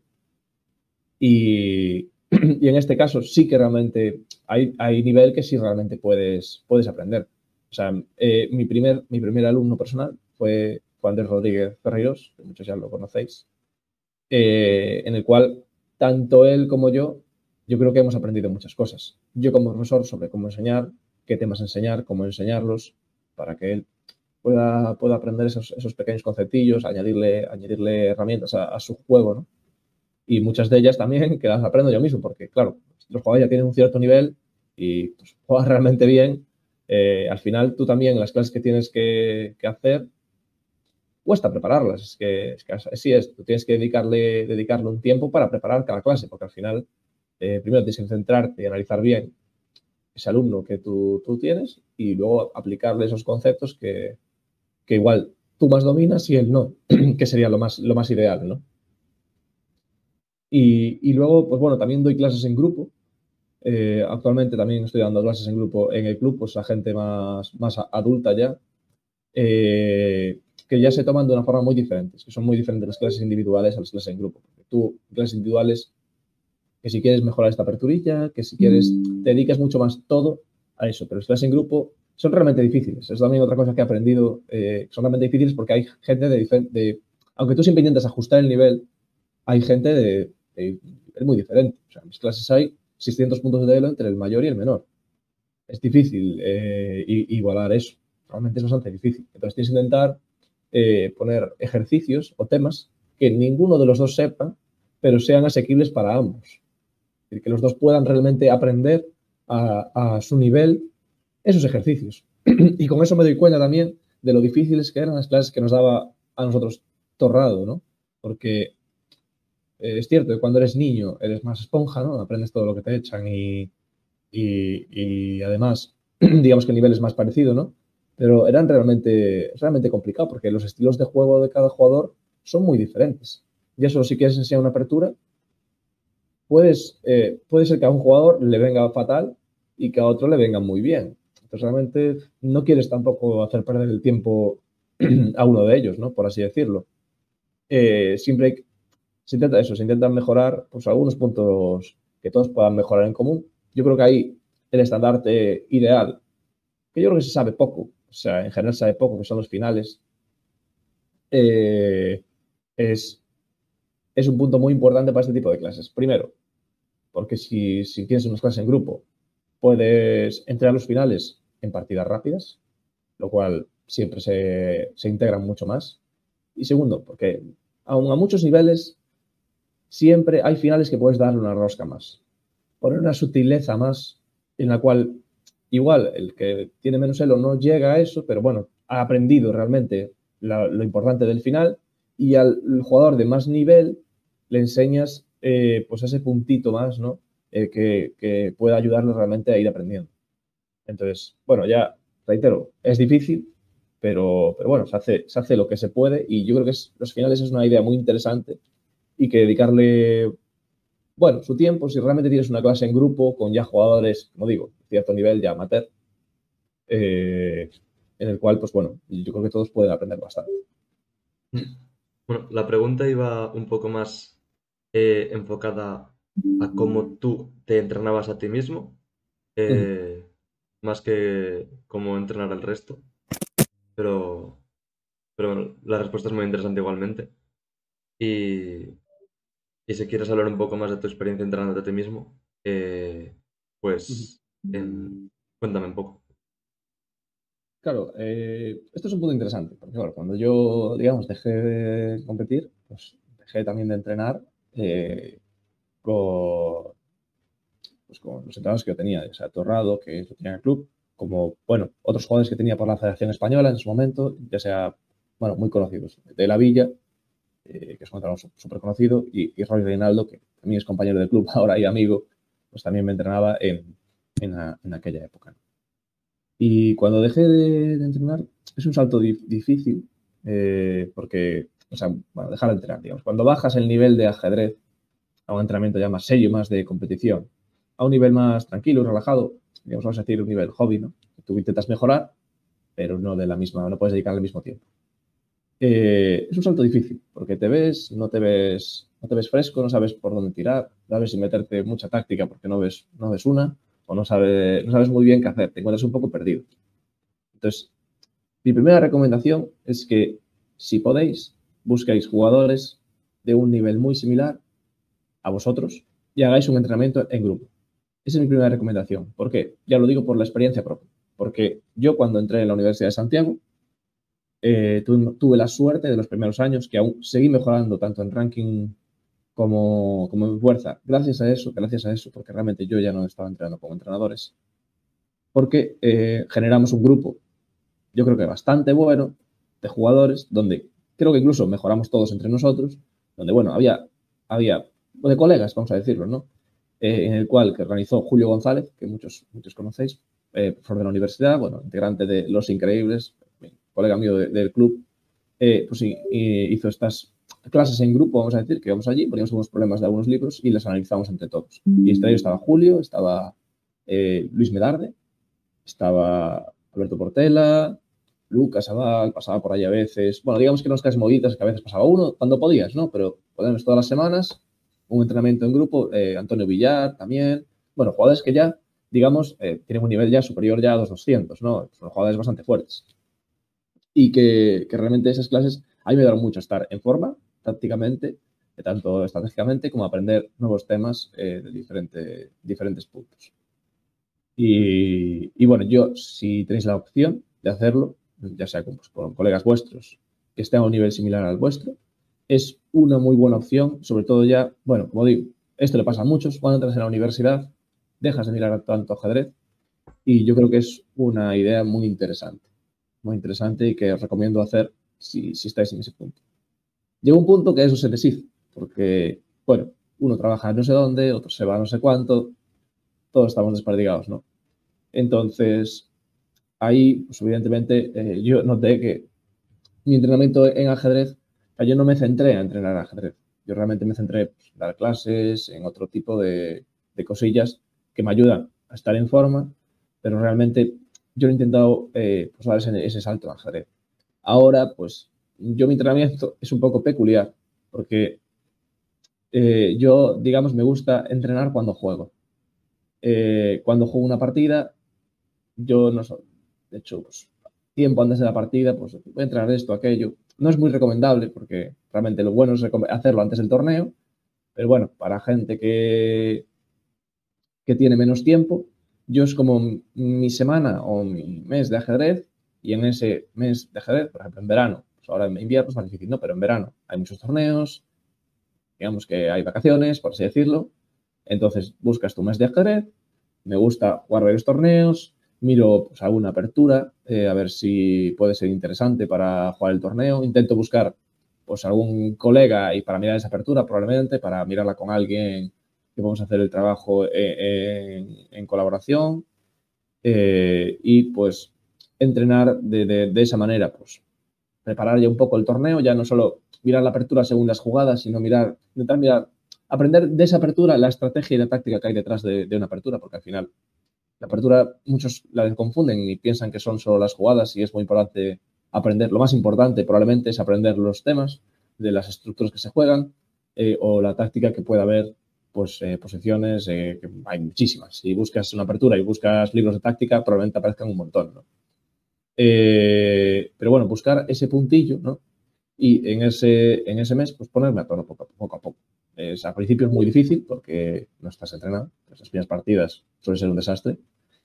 Y, y en este caso sí que realmente hay, hay nivel que sí realmente puedes, puedes aprender. O sea, eh, mi, primer, mi primer alumno personal fue, fue Andrés Rodríguez Ferreiros, que muchos ya lo conocéis, eh, en el cual tanto él como yo, yo creo que hemos aprendido muchas cosas. Yo como profesor sobre cómo enseñar, qué temas enseñar, cómo enseñarlos, para que él pueda, pueda aprender esos, esos pequeños conceptillos, añadirle, añadirle herramientas a, a su juego, ¿no? Y muchas de ellas también que las aprendo yo mismo, porque claro, los jugadores ya tienen un cierto nivel y pues, juegan realmente bien. Eh, al final tú también las clases que tienes que, que hacer cuesta prepararlas. Es que, es que así es, tú tienes que dedicarle, dedicarle un tiempo para preparar cada clase, porque al final eh, primero tienes que centrarte y analizar bien ese alumno que tú, tú tienes y luego aplicarle esos conceptos que, que igual tú más dominas y él no, que sería lo más, lo más ideal, ¿no? Y, y luego, pues bueno, también doy clases en grupo. Eh, actualmente también estoy dando clases en grupo en el club, pues a gente más, más adulta ya, eh, que ya se toman de una forma muy diferente, que son muy diferentes las clases individuales a las clases en grupo. Porque tú, clases individuales, que si quieres mejorar esta aperturilla, que si quieres, te dedicas mucho más todo a eso, pero las clases en grupo son realmente difíciles. Es también otra cosa que he aprendido, eh, son realmente difíciles porque hay gente de, de, aunque tú siempre intentas ajustar el nivel, hay gente de, de es muy diferente. O sea, en mis clases hay seiscientos puntos de elo entre el mayor y el menor. Es difícil eh, igualar eso. Realmente es bastante difícil. Entonces tienes que intentar eh, poner ejercicios o temas que ninguno de los dos sepa, pero sean asequibles para ambos. Es decir, que los dos puedan realmente aprender a, a su nivel esos ejercicios. Y con eso me doy cuenta también de lo difíciles que eran las clases que nos daba a nosotros Torrado, ¿no? Porque eh, es cierto que cuando eres niño eres más esponja, ¿no? Aprendes todo lo que te echan y, y, y además, digamos que el nivel es más parecido, ¿no? Pero eran realmente, realmente complicado porque los estilos de juego de cada jugador son muy diferentes. Y eso, si quieres enseñar una apertura, puedes, eh, puede ser que a un jugador le venga fatal y que a otro le vengan muy bien. Entonces, realmente no quieres tampoco hacer perder el tiempo a uno de ellos, ¿no? Por así decirlo. Eh, siempre hay, se intenta eso, se intentan mejorar pues, algunos puntos que todos puedan mejorar en común. Yo creo que ahí el estandarte ideal, que yo creo que se sabe poco, o sea, en general se sabe poco, que son los finales, eh, es, es un punto muy importante para este tipo de clases. Primero, porque si, si tienes unas clases en grupo, puedes entregar los finales en partidas rápidas, lo cual siempre se, se integran mucho más. Y segundo, porque aun a muchos niveles siempre hay finales que puedes darle una rosca más. Poner una sutileza más en la cual igual el que tiene menos elo no llega a eso, pero bueno, ha aprendido realmente la, lo importante del final y al jugador de más nivel le enseñas eh, pues ese puntito más, ¿no? Eh, que, que pueda ayudarle realmente a ir aprendiendo. Entonces, bueno, ya reitero, es difícil, pero, pero bueno, se hace, se hace lo que se puede y yo creo que es, los finales es una idea muy interesante y que dedicarle, bueno, su tiempo, si realmente tienes una clase en grupo con ya jugadores, como digo, cierto nivel ya amateur, eh, en el cual, pues bueno, yo creo que todos pueden aprender bastante. Bueno, la pregunta iba un poco más eh, enfocada a cómo tú te entrenabas a ti mismo, eh, más que cómo entrenar al resto, pero, pero bueno, la respuesta es muy interesante igualmente. Y, y si quieres hablar un poco más de tu experiencia entrenándote a ti mismo, eh, pues en- cuéntame un poco. Claro, eh, esto es un punto interesante, porque claro, cuando yo, digamos, dejé de competir, pues dejé también de entrenar eh, con, pues, con los entrenadores que yo tenía, ya sea Torrado, que yo tenía en el club, como, bueno, otros jugadores que tenía por la Federación Española en su momento, ya sea, bueno, muy conocidos, de la Villa, eh, que es un entrenador súper conocido, y, y Roy Reinaldo, que también es compañero del club ahora y amigo, pues también me entrenaba en, en, a, en aquella época. Y cuando dejé de, de entrenar, es un salto di difícil, eh, porque, o sea, bueno, dejar de entrenar, digamos. Cuando bajas el nivel de ajedrez a un entrenamiento ya más serio, más de competición, a un nivel más tranquilo, relajado, digamos, vamos a decir un nivel hobby, ¿no? Tú intentas mejorar, pero no de la misma, no puedes dedicar al mismo tiempo. Eh, es un salto difícil, porque te ves, no te ves, no te ves fresco, no sabes por dónde tirar, no sabes si meterte mucha táctica porque no ves, no ves una, o no sabes, no sabes muy bien qué hacer, te encuentras un poco perdido. Entonces, mi primera recomendación es que, si podéis, busquéis jugadores de un nivel muy similar a vosotros y hagáis un entrenamiento en grupo. Esa es mi primera recomendación. ¿Por qué? Ya lo digo por la experiencia propia. Porque yo cuando entré en la Universidad de Santiago, eh, tu, tuve la suerte de los primeros años que aún seguí mejorando tanto en ranking como, como en fuerza. Gracias a eso, gracias a eso, porque realmente yo ya no estaba entrenando como entrenadores. Porque eh, generamos un grupo, yo creo que bastante bueno, de jugadores, donde creo que incluso mejoramos todos entre nosotros, donde, bueno, había, había de colegas, vamos a decirlo, ¿no? Eh, en el cual que organizó Julio González, que muchos, muchos conocéis, eh, profesor de la universidad, bueno, integrante de Los Increíbles, colega mío de, del club, eh, pues sí, hizo estas clases en grupo, vamos a decir, que íbamos allí, poníamos algunos problemas de algunos libros y las analizábamos entre todos. Y entre ellos estaba Julio, estaba eh, Luis Medarde, estaba Alberto Portela, Lucas Abal, pasaba por ahí a veces. Bueno, digamos que no es casi movidas, que a veces pasaba uno cuando podías, ¿no? Pero podemos todas las semanas, un entrenamiento en grupo, eh, Antonio Villar también. Bueno, jugadores que ya, digamos, eh, tienen un nivel ya superior ya a los doscientos, ¿no? Son jugadores bastante fuertes. Y que, que realmente esas clases a mí me ayudaron mucho a estar en forma, tácticamente, tanto estratégicamente como a aprender nuevos temas eh, de diferente, diferentes puntos. Y, y, bueno, yo, si tenéis la opción de hacerlo, ya sea con, pues, con colegas vuestros que estén a un nivel similar al vuestro, es una muy buena opción, sobre todo ya, bueno, como digo, esto le pasa a muchos, cuando entras en la universidad, dejas de mirar tanto ajedrez y yo creo que es una idea muy interesante, muy interesante y que os recomiendo hacer si, si estáis en ese punto. Llega un punto que eso se deshizo, porque, bueno, uno trabaja no sé dónde, otro se va no sé cuánto, todos estamos desperdigados, ¿no? Entonces, ahí, pues evidentemente, eh, yo noté que mi entrenamiento en ajedrez, o sea, yo no me centré a entrenar ajedrez. Yo realmente me centré pues, en dar clases, en otro tipo de, de cosillas que me ayudan a estar en forma, pero realmente yo he intentado eh, pues dar ese, ese salto al ajedrez. Ahora, pues, yo mi entrenamiento es un poco peculiar, porque eh, yo, digamos, me gusta entrenar cuando juego. Eh, cuando juego una partida, yo no sé, de hecho, pues, tiempo antes de la partida, pues voy a entrenar esto, aquello. No es muy recomendable, porque realmente lo bueno es hacerlo antes del torneo, pero bueno, para gente que, que tiene menos tiempo, yo es como mi semana o mi mes de ajedrez, y en ese mes de ajedrez, por ejemplo, en verano, pues ahora en invierno es más difícil, ¿no? Pero en verano hay muchos torneos, digamos que hay vacaciones, por así decirlo. Entonces buscas tu mes de ajedrez, me gusta jugar varios torneos, miro pues, alguna apertura, eh, a ver si puede ser interesante para jugar el torneo. Intento buscar pues algún colega y para mirar esa apertura, probablemente, para mirarla con alguien que vamos a hacer el trabajo eh, en, en, colaboración eh, y pues entrenar de, de, de esa manera, pues preparar ya un poco el torneo, ya no solo mirar la apertura según las jugadas, sino mirar, intentar mirar, aprender de esa apertura la estrategia y la táctica que hay detrás de, de una apertura, porque al final la apertura muchos la confunden y piensan que son solo las jugadas y es muy importante aprender. Lo más importante probablemente es aprender los temas de las estructuras que se juegan eh, o la táctica que pueda haber, pues eh, posiciones, eh, que hay muchísimas. Si buscas una apertura y buscas libros de táctica, probablemente aparezcan un montón, ¿no? Eh, pero bueno, buscar ese puntillo, ¿no? Y en ese, en ese mes, pues ponerme a tono poco, poco a poco. Es, al principio es muy difícil porque no estás entrenado. Pues las primeras partidas suele ser un desastre.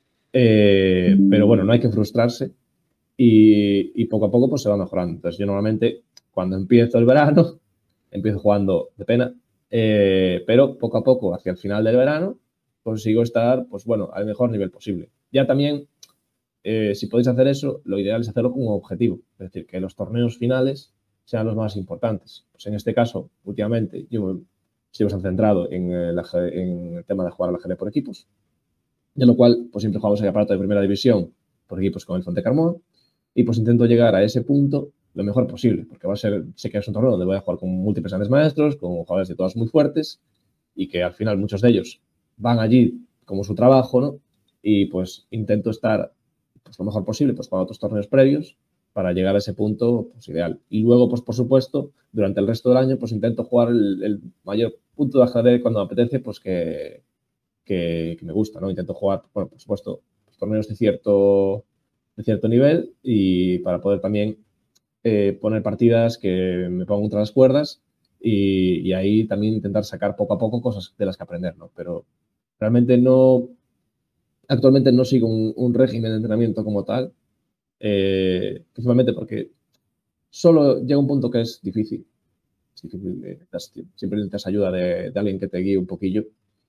Eh, pero bueno, no hay que frustrarse y, y poco a poco pues se va mejorando. Entonces yo normalmente cuando empiezo el verano, empiezo jugando de pena, eh, pero poco a poco hacia el final del verano consigo estar, pues bueno, al mejor nivel posible. Ya también Eh, si podéis hacer eso, lo ideal es hacerlo con un objetivo, es decir, que los torneos finales sean los más importantes. Pues en este caso, últimamente, yo estoy bastante centrado en el, en el tema de jugar al ajedrez por equipos, de lo cual, pues siempre jugamos el aparato de primera división por equipos con el Fonte Carmón, y pues intento llegar a ese punto lo mejor posible, porque va a ser, sé que es un torneo donde voy a jugar con múltiples grandes maestros, con jugadores de todas muy fuertes, y que al final muchos de ellos van allí como su trabajo, ¿no? Y pues intento estar pues, lo mejor posible pues, para otros torneos previos para llegar a ese punto pues, ideal. Y luego, pues por supuesto, durante el resto del año, pues intento jugar el, el mayor punto de ajedrez cuando me apetece, pues que, que, que me gusta, ¿no? Intento jugar, bueno, por supuesto, pues, torneos de cierto, de cierto nivel y para poder también eh, poner partidas que me pongan contra las cuerdas y, y ahí también intentar sacar poco a poco cosas de las que aprender, ¿no? Pero realmente no, actualmente no sigo un, un régimen de entrenamiento como tal, eh, principalmente porque solo llega un punto que es difícil. Es difícil eh, siempre necesitas ayuda de, de alguien que te guíe un poquillo.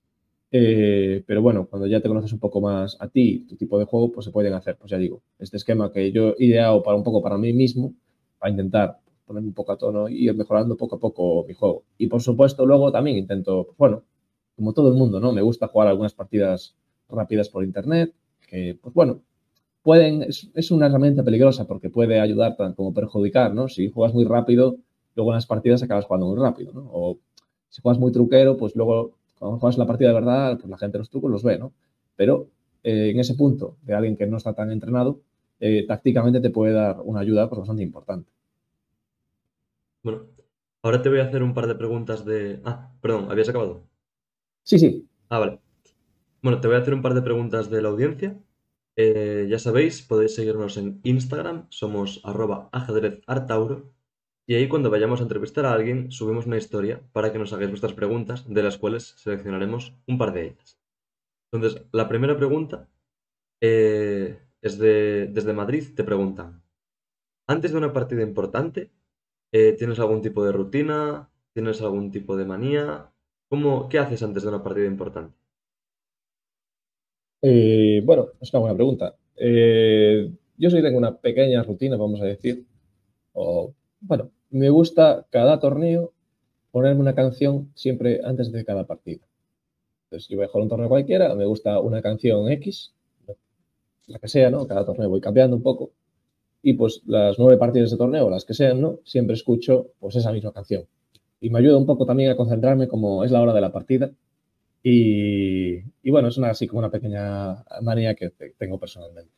Eh, pero bueno, cuando ya te conoces un poco más a ti, tu tipo de juego, pues se pueden hacer, pues ya digo, este esquema que yo he ideado para un poco para mí mismo, para intentar ponerme un poco a tono y ir mejorando poco a poco mi juego. Y por supuesto, luego también intento, pues bueno, como todo el mundo, ¿no? Me gusta jugar algunas partidas rápidas por internet, que, pues bueno, pueden, es, es una herramienta peligrosa porque puede ayudar tan como perjudicar, ¿no? Si juegas muy rápido, luego en las partidas acabas jugando muy rápido, ¿no? O si juegas muy truquero, pues luego cuando juegas la partida de verdad, pues la gente los trucos los ve, ¿no? Pero eh, en ese punto de alguien que no está tan entrenado, eh, tácticamente te puede dar una ayuda pues, bastante importante. Bueno, ahora te voy a hacer un par de preguntas de... Ah, perdón, ¿habías acabado? Sí, sí. Ah, vale. Bueno, te voy a hacer un par de preguntas de la audiencia. Eh, ya sabéis, podéis seguirnos en Instagram, somos arroba ajedrezartauro, y ahí cuando vayamos a entrevistar a alguien subimos una historia para que nos hagáis vuestras preguntas, de las cuales seleccionaremos un par de ellas. Entonces, la primera pregunta eh, es de, desde Madrid, te preguntan, antes de una partida importante, eh, ¿tienes algún tipo de rutina? ¿Tienes algún tipo de manía? ¿Cómo, qué haces antes de una partida importante? Eh, bueno, es una buena pregunta. Eh, yo sí tengo una pequeña rutina, vamos a decir. O, bueno, me gusta cada torneo ponerme una canción siempre antes de cada partida. Entonces, yo voy a jugar un torneo cualquiera, me gusta una canción X, la que sea, ¿no? Cada torneo voy cambiando un poco. Y pues las nueve partidas de torneo, las que sean, ¿no? Siempre escucho pues esa misma canción. Y me ayuda un poco también a concentrarme como es la hora de la partida. Y, y bueno, es una, así como una pequeña manía que te- tengo personalmente.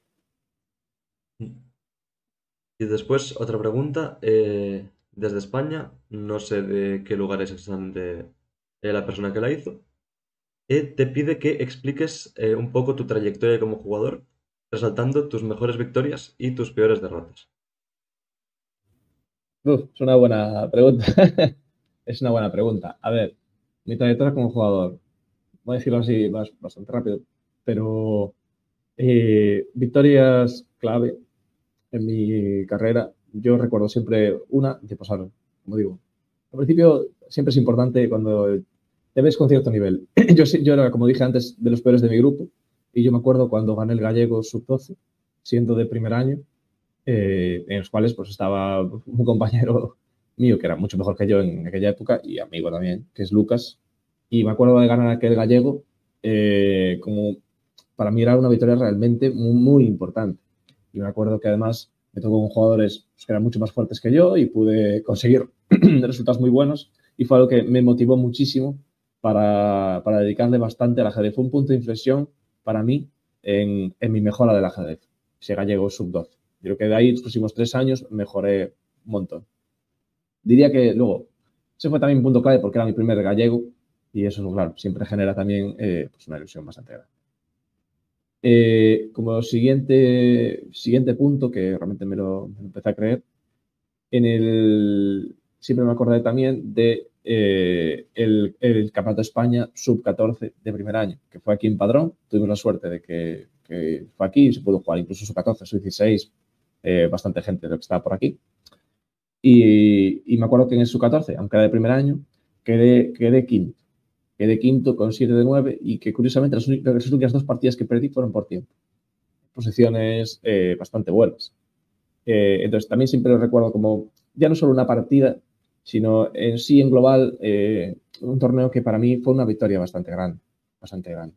Y después, otra pregunta. eh, desde España, no sé de qué lugar es exactamente eh, la persona que la hizo. eh, te pide que expliques eh, un poco tu trayectoria como jugador, resaltando tus mejores victorias y tus peores derrotas. Uf, es una buena pregunta. Es una buena pregunta. A ver, mi trayectoria como jugador, voy a decirlo así bas- bastante rápido, pero eh, victorias clave en mi carrera, yo recuerdo siempre una de pasar, como digo. Al principio siempre es importante cuando te ves con cierto nivel. Yo, sí- yo era, como dije antes, de los peores de mi grupo y yo me acuerdo cuando gané el gallego sub doce, siendo de primer año, eh, en los cuales pues estaba un compañero mío que era mucho mejor que yo en aquella época y amigo también, que es Lucas. Y me acuerdo de ganar aquel gallego, eh, como para mí era una victoria realmente muy, muy importante. Y me acuerdo que además me tocó con jugadores pues, que eran mucho más fuertes que yo y pude conseguir resultados muy buenos y fue algo que me motivó muchísimo para, para dedicarle bastante al ajedrez. Fue un punto de inflexión para mí en, en mi mejora del ajedrez, ese gallego sub doce. Yo creo que de ahí los próximos tres años mejoré un montón. Diría que luego, ese fue también un punto clave porque era mi primer gallego y eso, claro, siempre genera también eh, pues una ilusión bastante grande. Eh, como siguiente, siguiente punto, que realmente me lo, me lo empecé a creer, en el, siempre me acordé también de eh, el, el Campeonato de España sub catorce de primer año, que fue aquí en Padrón. Tuvimos la suerte de que, que fue aquí y se pudo jugar incluso sub catorce, sub dieciséis, eh, bastante gente de lo que estaba por aquí. Y, y me acuerdo que en el sub catorce, aunque era de primer año, quedé, quedé quinto. Quedé quinto con siete de nueve y que curiosamente las, las únicas dos partidas que perdí fueron por tiempo. Posiciones eh, bastante buenas. Eh, entonces, también siempre lo recuerdo como ya no solo una partida, sino en sí, en global, eh, un torneo que para mí fue una victoria bastante grande. Bastante grande.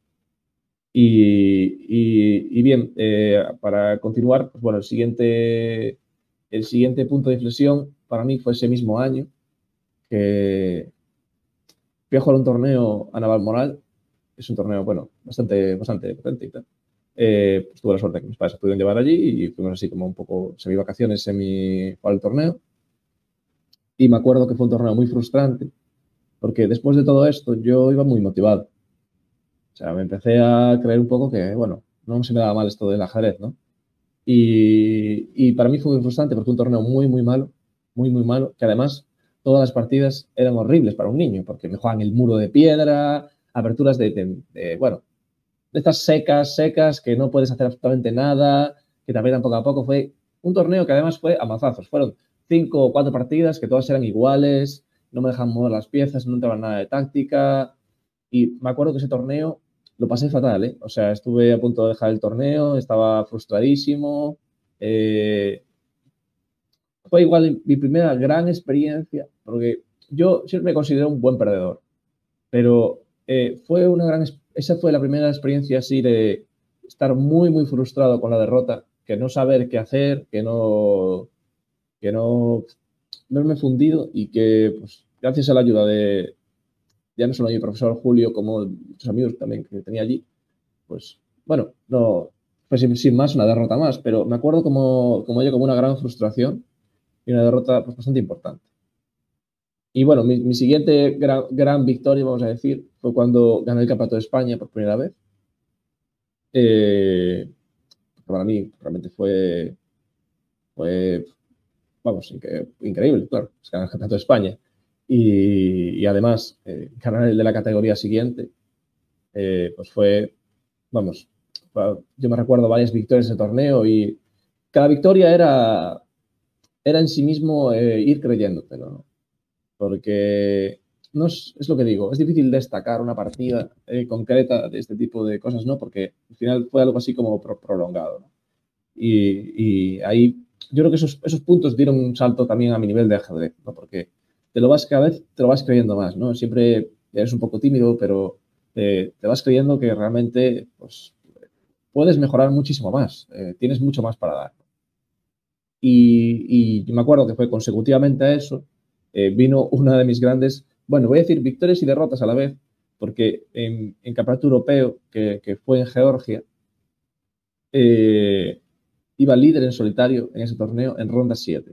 Y, y, y bien, eh, para continuar, pues bueno, el siguiente, el siguiente punto de inflexión para mí fue ese mismo año que fui a jugar un torneo a Navalmoral. Es un torneo, bueno, bastante, bastante potente y tal. Eh, pues tuve la suerte que mis padres se pudieron llevar allí y fuimos así como un poco semi vacaciones, semi para el torneo. Y me acuerdo que fue un torneo muy frustrante porque después de todo esto yo iba muy motivado. O sea, me empecé a creer un poco que, bueno, no se me daba mal esto del ajedrez, ¿no? Y, y para mí fue muy frustrante porque fue un torneo muy, muy malo, muy, muy malo, que además todas las partidas eran horribles para un niño porque me jugaban el muro de piedra, aperturas de, de, de bueno, de estas secas, secas, que no puedes hacer absolutamente nada, que te aprietan poco a poco. Fue un torneo que además fue a mazazos. Fueron cinco o cuatro partidas que todas eran iguales, no me dejaban mover las piezas, no entraba nada de táctica. Y me acuerdo que ese torneo lo pasé fatal, ¿eh? O sea, estuve a punto de dejar el torneo, estaba frustradísimo. Eh, fue igual mi primera gran experiencia, porque yo siempre me considero un buen perdedor. Pero eh, fue una gran, esa fue la primera experiencia así de estar muy, muy frustrado con la derrota, que no saber qué hacer, que no, que no verme fundido y que, pues, gracias a la ayuda de, ya no solo mi profesor Julio, como muchos amigos también que tenía allí, pues, bueno, no, pues sin, sin más, una derrota más, pero me acuerdo como, como ello, como una gran frustración y una derrota pues, bastante importante. Y bueno, mi, mi siguiente gran, gran, victoria, vamos a decir, fue cuando gané el Campeonato de España por primera vez. Eh, para mí realmente fue, fue vamos, inque, increíble, claro, es ganar el Campeonato de España. Y, y además, eh, ganar el de la categoría siguiente, eh, pues fue, vamos, fue, yo me recuerdo varias victorias de ese torneo y cada victoria era, era en sí mismo eh, ir creyéndotelo, ¿no? Porque no es, es, lo que digo, es difícil destacar una partida eh, concreta de este tipo de cosas, ¿no? Porque al final fue algo así como pro prolongado, ¿no? Y, y, ahí yo creo que esos, esos puntos dieron un salto también a mi nivel de ajedrez, ¿no? Porque te lo vas cada vez, te lo vas creyendo más, ¿no? Siempre eres un poco tímido, pero eh, te vas creyendo que realmente pues, puedes mejorar muchísimo más, eh, tienes mucho más para dar. Y, y me acuerdo que fue consecutivamente a eso, eh, vino una de mis grandes, bueno, voy a decir victorias y derrotas a la vez, porque en, en campeonato europeo, que, que fue en Georgia, eh, iba líder en solitario en ese torneo en ronda siete.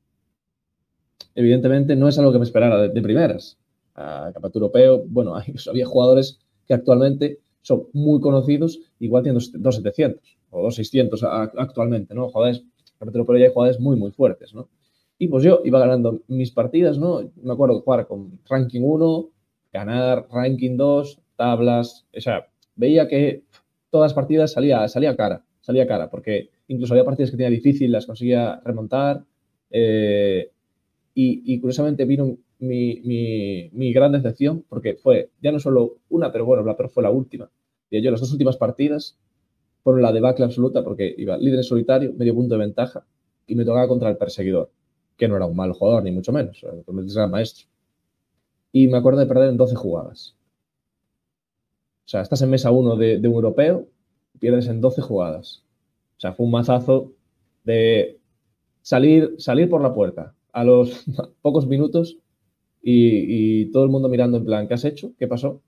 Evidentemente no es algo que me esperara de, de primeras. A campeonato europeo, bueno, hay, había jugadores que actualmente son muy conocidos, igual tienen dos setecientos o dos seiscientos actualmente, ¿no? Jugadores, campeonato europeo ya hay jugadores muy, muy fuertes, ¿no? Y pues yo iba ganando mis partidas, ¿no? Me acuerdo de jugar con ranking uno, ganar ranking dos, tablas, o sea, veía que todas las partidas salía, salía cara, salía cara, porque incluso había partidas que tenía difícil, las conseguía remontar, eh, y, y curiosamente vino mi, mi, mi gran decepción, porque fue ya no solo una, pero bueno, la peor fue la última. Y yo las dos últimas partidas fueron la debacle absoluta, porque iba líder en solitario, medio punto de ventaja, y me tocaba contra el perseguidor, que no era un mal jugador, ni mucho menos, era maestro. Y me acuerdo de perder en doce jugadas. O sea, estás en mesa uno de, de un europeo, pierdes en doce jugadas. O sea, fue un mazazo de salir, salir por la puerta a los pocos minutos y, y todo el mundo mirando en plan, ¿qué has hecho? ¿Qué pasó?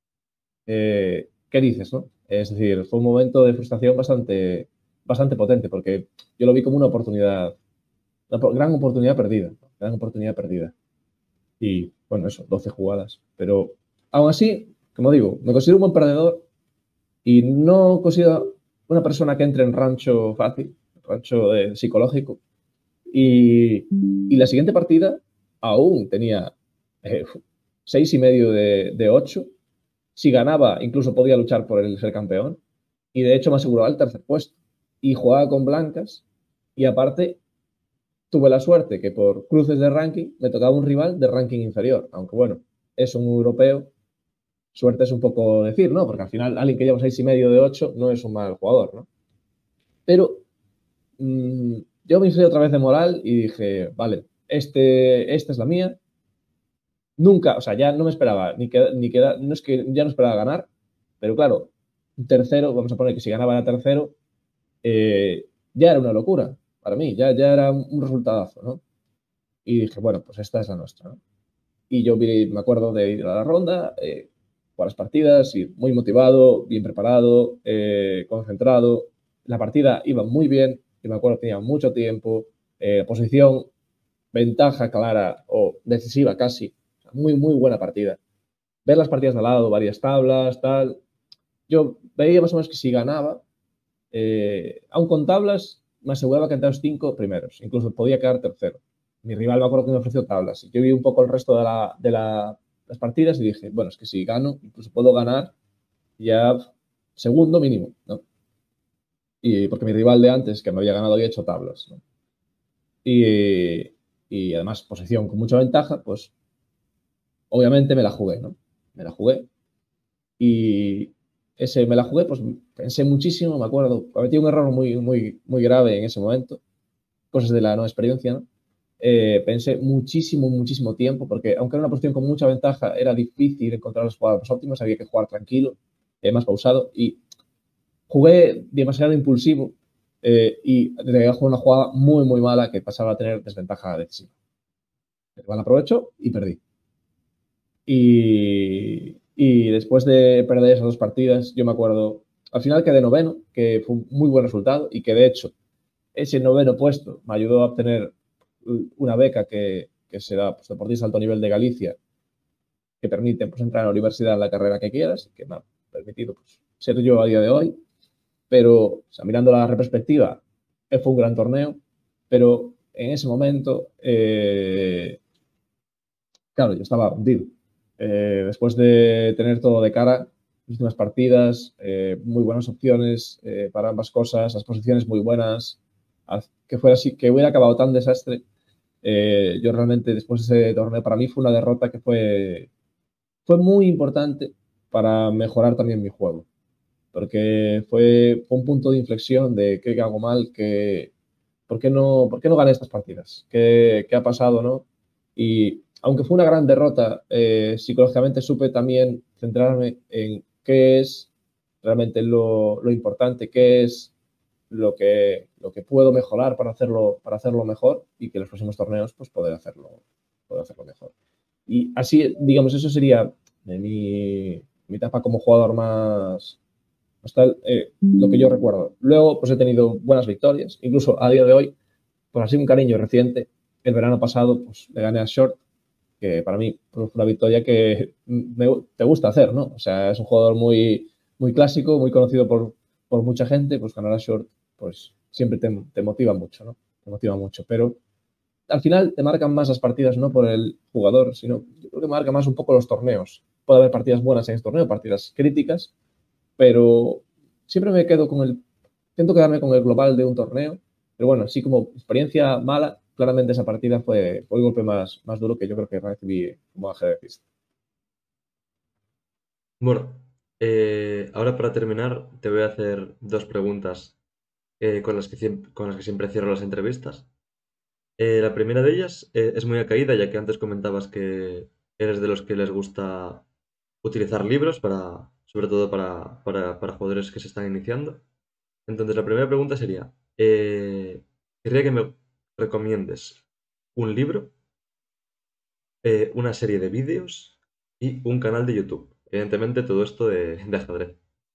Eh, ¿Qué dices, no? Es decir, fue un momento de frustración bastante, bastante potente, porque yo lo vi como una oportunidad, una gran oportunidad perdida, gran oportunidad perdida. Y, bueno, eso, doce jugadas. Pero, aún así, como digo, me considero un buen perdedor y no considero una persona que entre en rancho fácil, rancho eh, psicológico. Y, y la siguiente partida aún tenía eh, seis y medio de, de ocho. Si ganaba, incluso podía luchar por el ser campeón. Y de hecho me aseguraba el tercer puesto. Y jugaba con blancas. Y aparte, tuve la suerte que por cruces de ranking me tocaba un rival de ranking inferior. Aunque bueno, es un europeo. Suerte es un poco decir, ¿no? Porque al final alguien que lleva seis y medio de ocho no es un mal jugador, ¿no? Pero mmm, yo me hice otra vez de moral y dije, vale, este, esta es la mía. Nunca, o sea, ya no me esperaba, ni que, ni que, no es que ya no esperaba ganar, pero claro, un tercero, vamos a poner que si ganaba era tercero, eh, ya era una locura para mí, ya, ya era un, un resultadazo, ¿no? Y dije, bueno, pues esta es la nuestra, ¿no? Y yo vi, me acuerdo de ir a la ronda, eh, jugar las partidas, y muy motivado, bien preparado, eh, concentrado. La partida iba muy bien, y me acuerdo que tenía mucho tiempo, eh, posición, ventaja clara o decisiva casi. Muy, muy buena partida. Ver las partidas de al lado, varias tablas, tal. Yo veía más o menos que si ganaba, eh, aun con tablas, me aseguraba que entre los cinco primeros. Incluso podía quedar tercero. Mi rival me acuerdo que me ofreció tablas. Y yo vi un poco el resto de, la, de la, las partidas y dije, bueno, es que si gano, incluso puedo ganar ya segundo mínimo, ¿no? Y porque mi rival de antes, que me había ganado, había hecho tablas, ¿no? Y, y además posición con mucha ventaja, pues obviamente me la jugué, ¿no? Me la jugué. Y ese me la jugué, pues pensé muchísimo, me acuerdo. Cometí un error muy, muy, muy grave en ese momento, cosas de la no experiencia, ¿no? Eh, pensé muchísimo, muchísimo tiempo, porque aunque era una posición con mucha ventaja, era difícil encontrar las jugadas óptimas, había que jugar tranquilo, eh, más pausado, y jugué demasiado impulsivo eh, y llegué a jugar una jugada muy, muy mala que pasaba a tener desventaja decisiva. El rival aprovechó y perdí. Y, y después de perder esas dos partidas, yo me acuerdo, al final quedé noveno, que fue un muy buen resultado y que de hecho ese noveno puesto me ayudó a obtener una beca que, que se da pues, deportista de alto nivel de Galicia, que permite pues, entrar a la universidad en la carrera que quieras, que me ha permitido pues, ser yo a día de hoy. Pero, o sea, mirando la retrospectiva, fue un gran torneo, pero en ese momento, eh, claro, yo estaba hundido. Eh, después de tener todo de cara, últimas partidas, eh, muy buenas opciones eh, para ambas cosas, las posiciones muy buenas, que fuera así, que hubiera acabado tan desastre. Eh, yo realmente después de ese torneo para mí fue una derrota que fue, fue muy importante para mejorar también mi juego, porque fue, fue un punto de inflexión de qué hago mal, que, ¿por qué no, por qué no gané estas partidas? ¿Qué, qué ha pasado, no? Y aunque fue una gran derrota, eh, psicológicamente supe también centrarme en qué es realmente lo, lo importante, qué es lo que, lo que puedo mejorar para hacerlo, para hacerlo mejor y que en los próximos torneos pues poder hacerlo, poder hacerlo mejor. Y así, digamos, eso sería de mi, mi etapa como jugador más, hasta el, eh, lo que yo recuerdo. Luego, pues he tenido buenas victorias, incluso a día de hoy, pues así un cariño reciente. El verano pasado, pues le gané a Short, que para mí pues, fue una victoria que me, te gusta hacer, ¿no? O sea, es un jugador muy, muy clásico, muy conocido por, por mucha gente, pues ganar a Short, pues siempre te, te motiva mucho, ¿no? Te motiva mucho, pero al final te marcan más las partidas no por el jugador, sino yo creo que marca más un poco los torneos. Puede haber partidas buenas en este torneo, partidas críticas, pero siempre me quedo con el, intento quedarme con el global de un torneo, pero bueno, así como experiencia mala, claramente esa partida fue, fue el golpe más, más duro que yo creo que recibí como ajedrecista. Bueno, eh, ahora para terminar te voy a hacer dos preguntas eh, con las que, siem- con las que siempre cierro las entrevistas. Eh, la primera de ellas eh, es muy acaída, ya que antes comentabas que eres de los que les gusta utilizar libros para, sobre todo para, para, para jugadores que se están iniciando. Entonces, la primera pregunta sería, eh, querría que me recomiendes un libro, eh, una serie de vídeos y un canal de YouTube. Evidentemente, todo esto de, de ajedrez.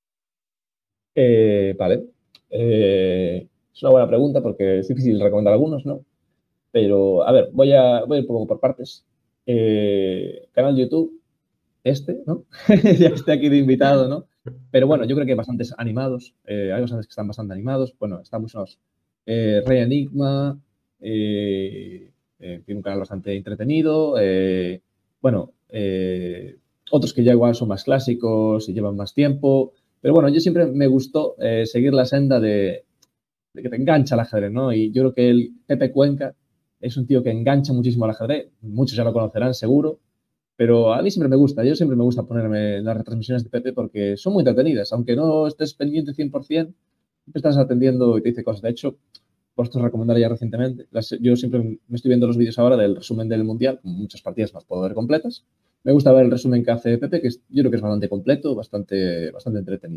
Eh, vale. Eh, es una buena pregunta porque es difícil recomendar algunos, ¿no? Pero, a ver, voy a, voy a ir un poco por partes. Eh, canal de YouTube, este, ¿no? Ya que estoy aquí de invitado, ¿no? Pero bueno, yo creo que hay bastantes animados. Eh, hay bastantes que están bastante animados. Bueno, estamos unos eh, Rey Enigma, eh, eh, tiene un canal bastante entretenido. Eh, bueno, eh, otros que ya igual son más clásicos y llevan más tiempo. Pero bueno, yo siempre me gustó eh, seguir la senda de, de que te engancha el ajedrez, ¿no? Y yo creo que el Pepe Cuenca es un tío que engancha muchísimo al ajedrez. Muchos ya lo conocerán, seguro. Pero a mí siempre me gusta, yo siempre me gusta ponerme las retransmisiones de Pepe porque son muy entretenidas, aunque no estés pendiente cien por ciento, siempre estás atendiendo y te dice cosas. De hecho, por esto recomendar ya recientemente, las, yo siempre me estoy viendo los vídeos ahora del resumen del Mundial, como muchas partidas más puedo ver completas. Me gusta ver el resumen que hace Pepe, que es, yo creo que es bastante completo, bastante, bastante entretenido.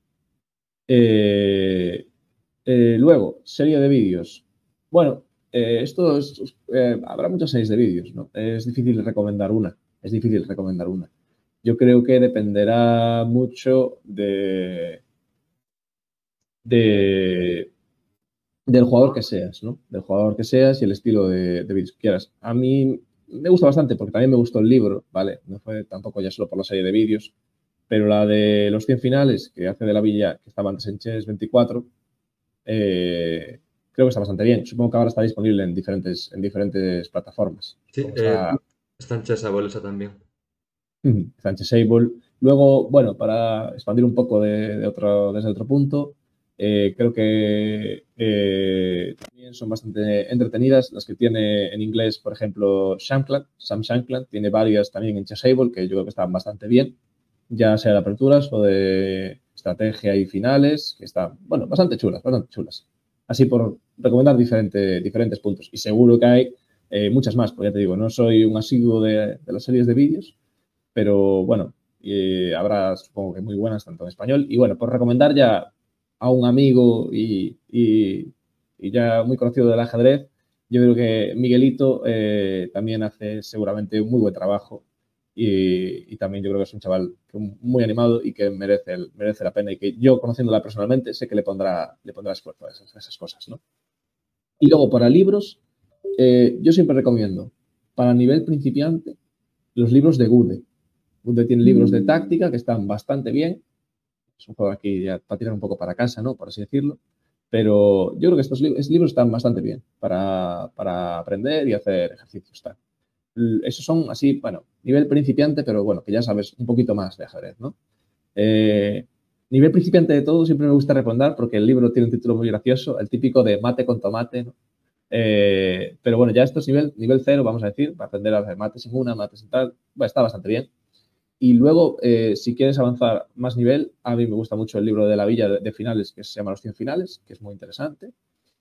Eh, eh, luego, serie de vídeos. Bueno, eh, esto es, eh, habrá muchas series de vídeos, ¿no? Es difícil recomendar una. Es difícil recomendar una. Yo creo que dependerá mucho de, de, del jugador que seas, ¿no? Del jugador que seas y el estilo de, de vídeos que quieras. A mí me gusta bastante porque también me gustó el libro, ¿vale? No fue tampoco ya solo por la serie de vídeos, pero la de los cien finales que hace de la Villa, que estaba antes en Chess veinticuatro, eh, creo que está bastante bien. Supongo que ahora está disponible en diferentes, en diferentes plataformas. Sí, Supongo que eh, está está en Chesa Bolsa también. Franchisable. Luego, bueno, para expandir un poco de, de otro, desde otro punto, eh, creo que eh, también son bastante entretenidas las que tiene en inglés, por ejemplo, Shankland. Sam Shankland tiene varias también en Chessable que yo creo que están bastante bien, ya sea de aperturas o de estrategia y finales, que están, bueno, bastante chulas, bastante chulas. Así por recomendar diferente, diferentes puntos. Y seguro que hay eh, muchas más, porque ya te digo, no soy un asiduo de, de las series de vídeos, pero bueno, eh, habrá supongo que muy buenas tanto en español. Y bueno, por recomendar ya a un amigo y, y, y ya muy conocido del ajedrez, yo creo que Miguelito eh, también hace seguramente un muy buen trabajo y, y, también yo creo que es un chaval muy animado y que merece, el, merece la pena y que yo conociéndola personalmente sé que le pondrá, le pondrá esfuerzo a esas, a esas cosas, ¿no? Y luego para libros, eh, yo siempre recomiendo para nivel principiante los libros de Gude. Gude tiene libros de táctica que están bastante bien. Es un juego aquí ya para tirar un poco para casa, ¿no? Por así decirlo. Pero yo creo que estos, li estos libros están bastante bien para, para, aprender y hacer ejercicios. Tal. Esos son así, bueno, nivel principiante, pero bueno, que ya sabes un poquito más de ajedrez, ¿no? Eh, nivel principiante de todo siempre me gusta recomendar porque el libro tiene un título muy gracioso, el típico de mate con tomate, ¿no? Eh, pero bueno, ya esto es nivel, nivel cero, vamos a decir, para aprender a hacer mates en una, mates en tal, bueno, está bastante bien. Y luego, eh, si quieres avanzar más nivel, a mí me gusta mucho el libro de la Villa de, de finales, que se llama Los cien finales, que es muy interesante.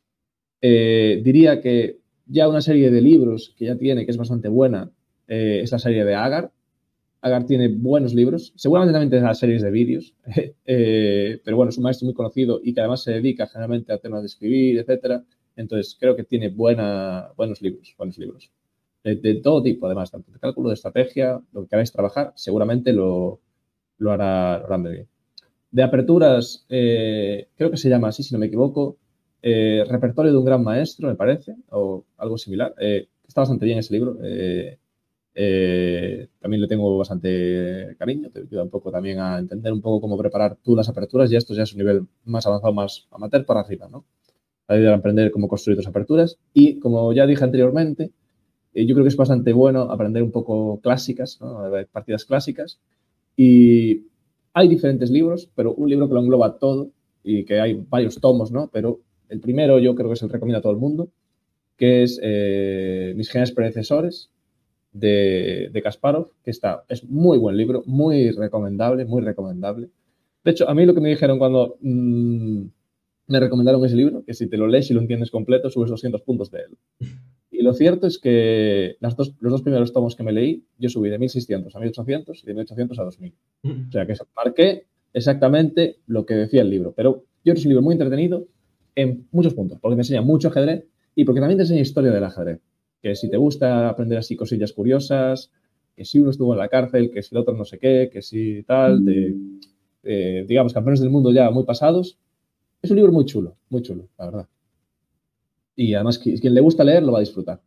Eh, diría que ya una serie de libros que ya tiene, que es bastante buena, eh, es la serie de Agar. Agar tiene buenos libros, seguramente también tiene las series de vídeos, eh, pero bueno, es un maestro muy conocido y que además se dedica generalmente a temas de escribir, etcétera. Entonces, creo que tiene buena, buenos libros, buenos libros. de, de todo tipo, además, tanto de cálculo, de estrategia, lo que queráis trabajar, seguramente lo, lo, hará, lo hará muy bien. De aperturas, eh, creo que se llama así, si no me equivoco, eh, Repertorio de un gran maestro, me parece, o algo similar. Eh, está bastante bien ese libro. Eh, eh, también le tengo bastante cariño, te ayuda un poco también a entender un poco cómo preparar tú las aperturas y esto ya es un nivel más avanzado, más amateur para arriba, ¿no? Ayudar a aprender cómo construir tus aperturas y, como ya dije anteriormente, eh, yo creo que es bastante bueno aprender un poco clásicas, ¿no? Partidas clásicas y hay diferentes libros, pero un libro que lo engloba todo y que hay varios tomos, ¿no? Pero el primero yo creo que se lo recomiendo a todo el mundo, que es eh, Mis genes predecesores, de, de Kasparov, que está, es muy buen libro, muy recomendable, muy recomendable. De hecho, a mí lo que me dijeron cuando mmm, me recomendaron ese libro, que si te lo lees y lo entiendes completo, subes doscientos puntos de él. Y lo cierto es que las dos, los dos primeros tomos que me leí, yo subí de mil seiscientos a mil ochocientos y de mil ochocientos a dos mil. O sea, que marqué exactamente lo que decía el libro. Pero yo creo que es un libro muy entretenido en muchos puntos, porque te enseña mucho ajedrez y porque también te enseña historia del ajedrez. Que si te gusta aprender así cosillas curiosas, que si uno estuvo en la cárcel, que si el otro no sé qué, que si tal, de, de, digamos, campeones del mundo ya muy pasados. Es un libro muy chulo, muy chulo, la verdad. Y además, quien le gusta leer lo va a disfrutar.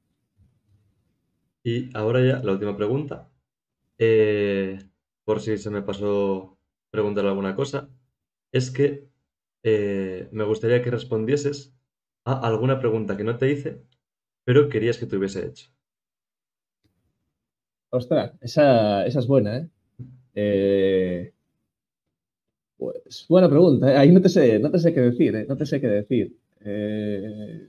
Y ahora ya la última pregunta. Eh, por si se me pasó preguntar alguna cosa, es que eh, me gustaría que respondieses a alguna pregunta que no te hice, pero querías que te hubiese hecho. Ostras, esa, esa es buena, ¿eh? eh Pues buena pregunta, ¿eh? Ahí no te sé, no te sé qué decir, ¿eh? No te sé qué decir. Eh,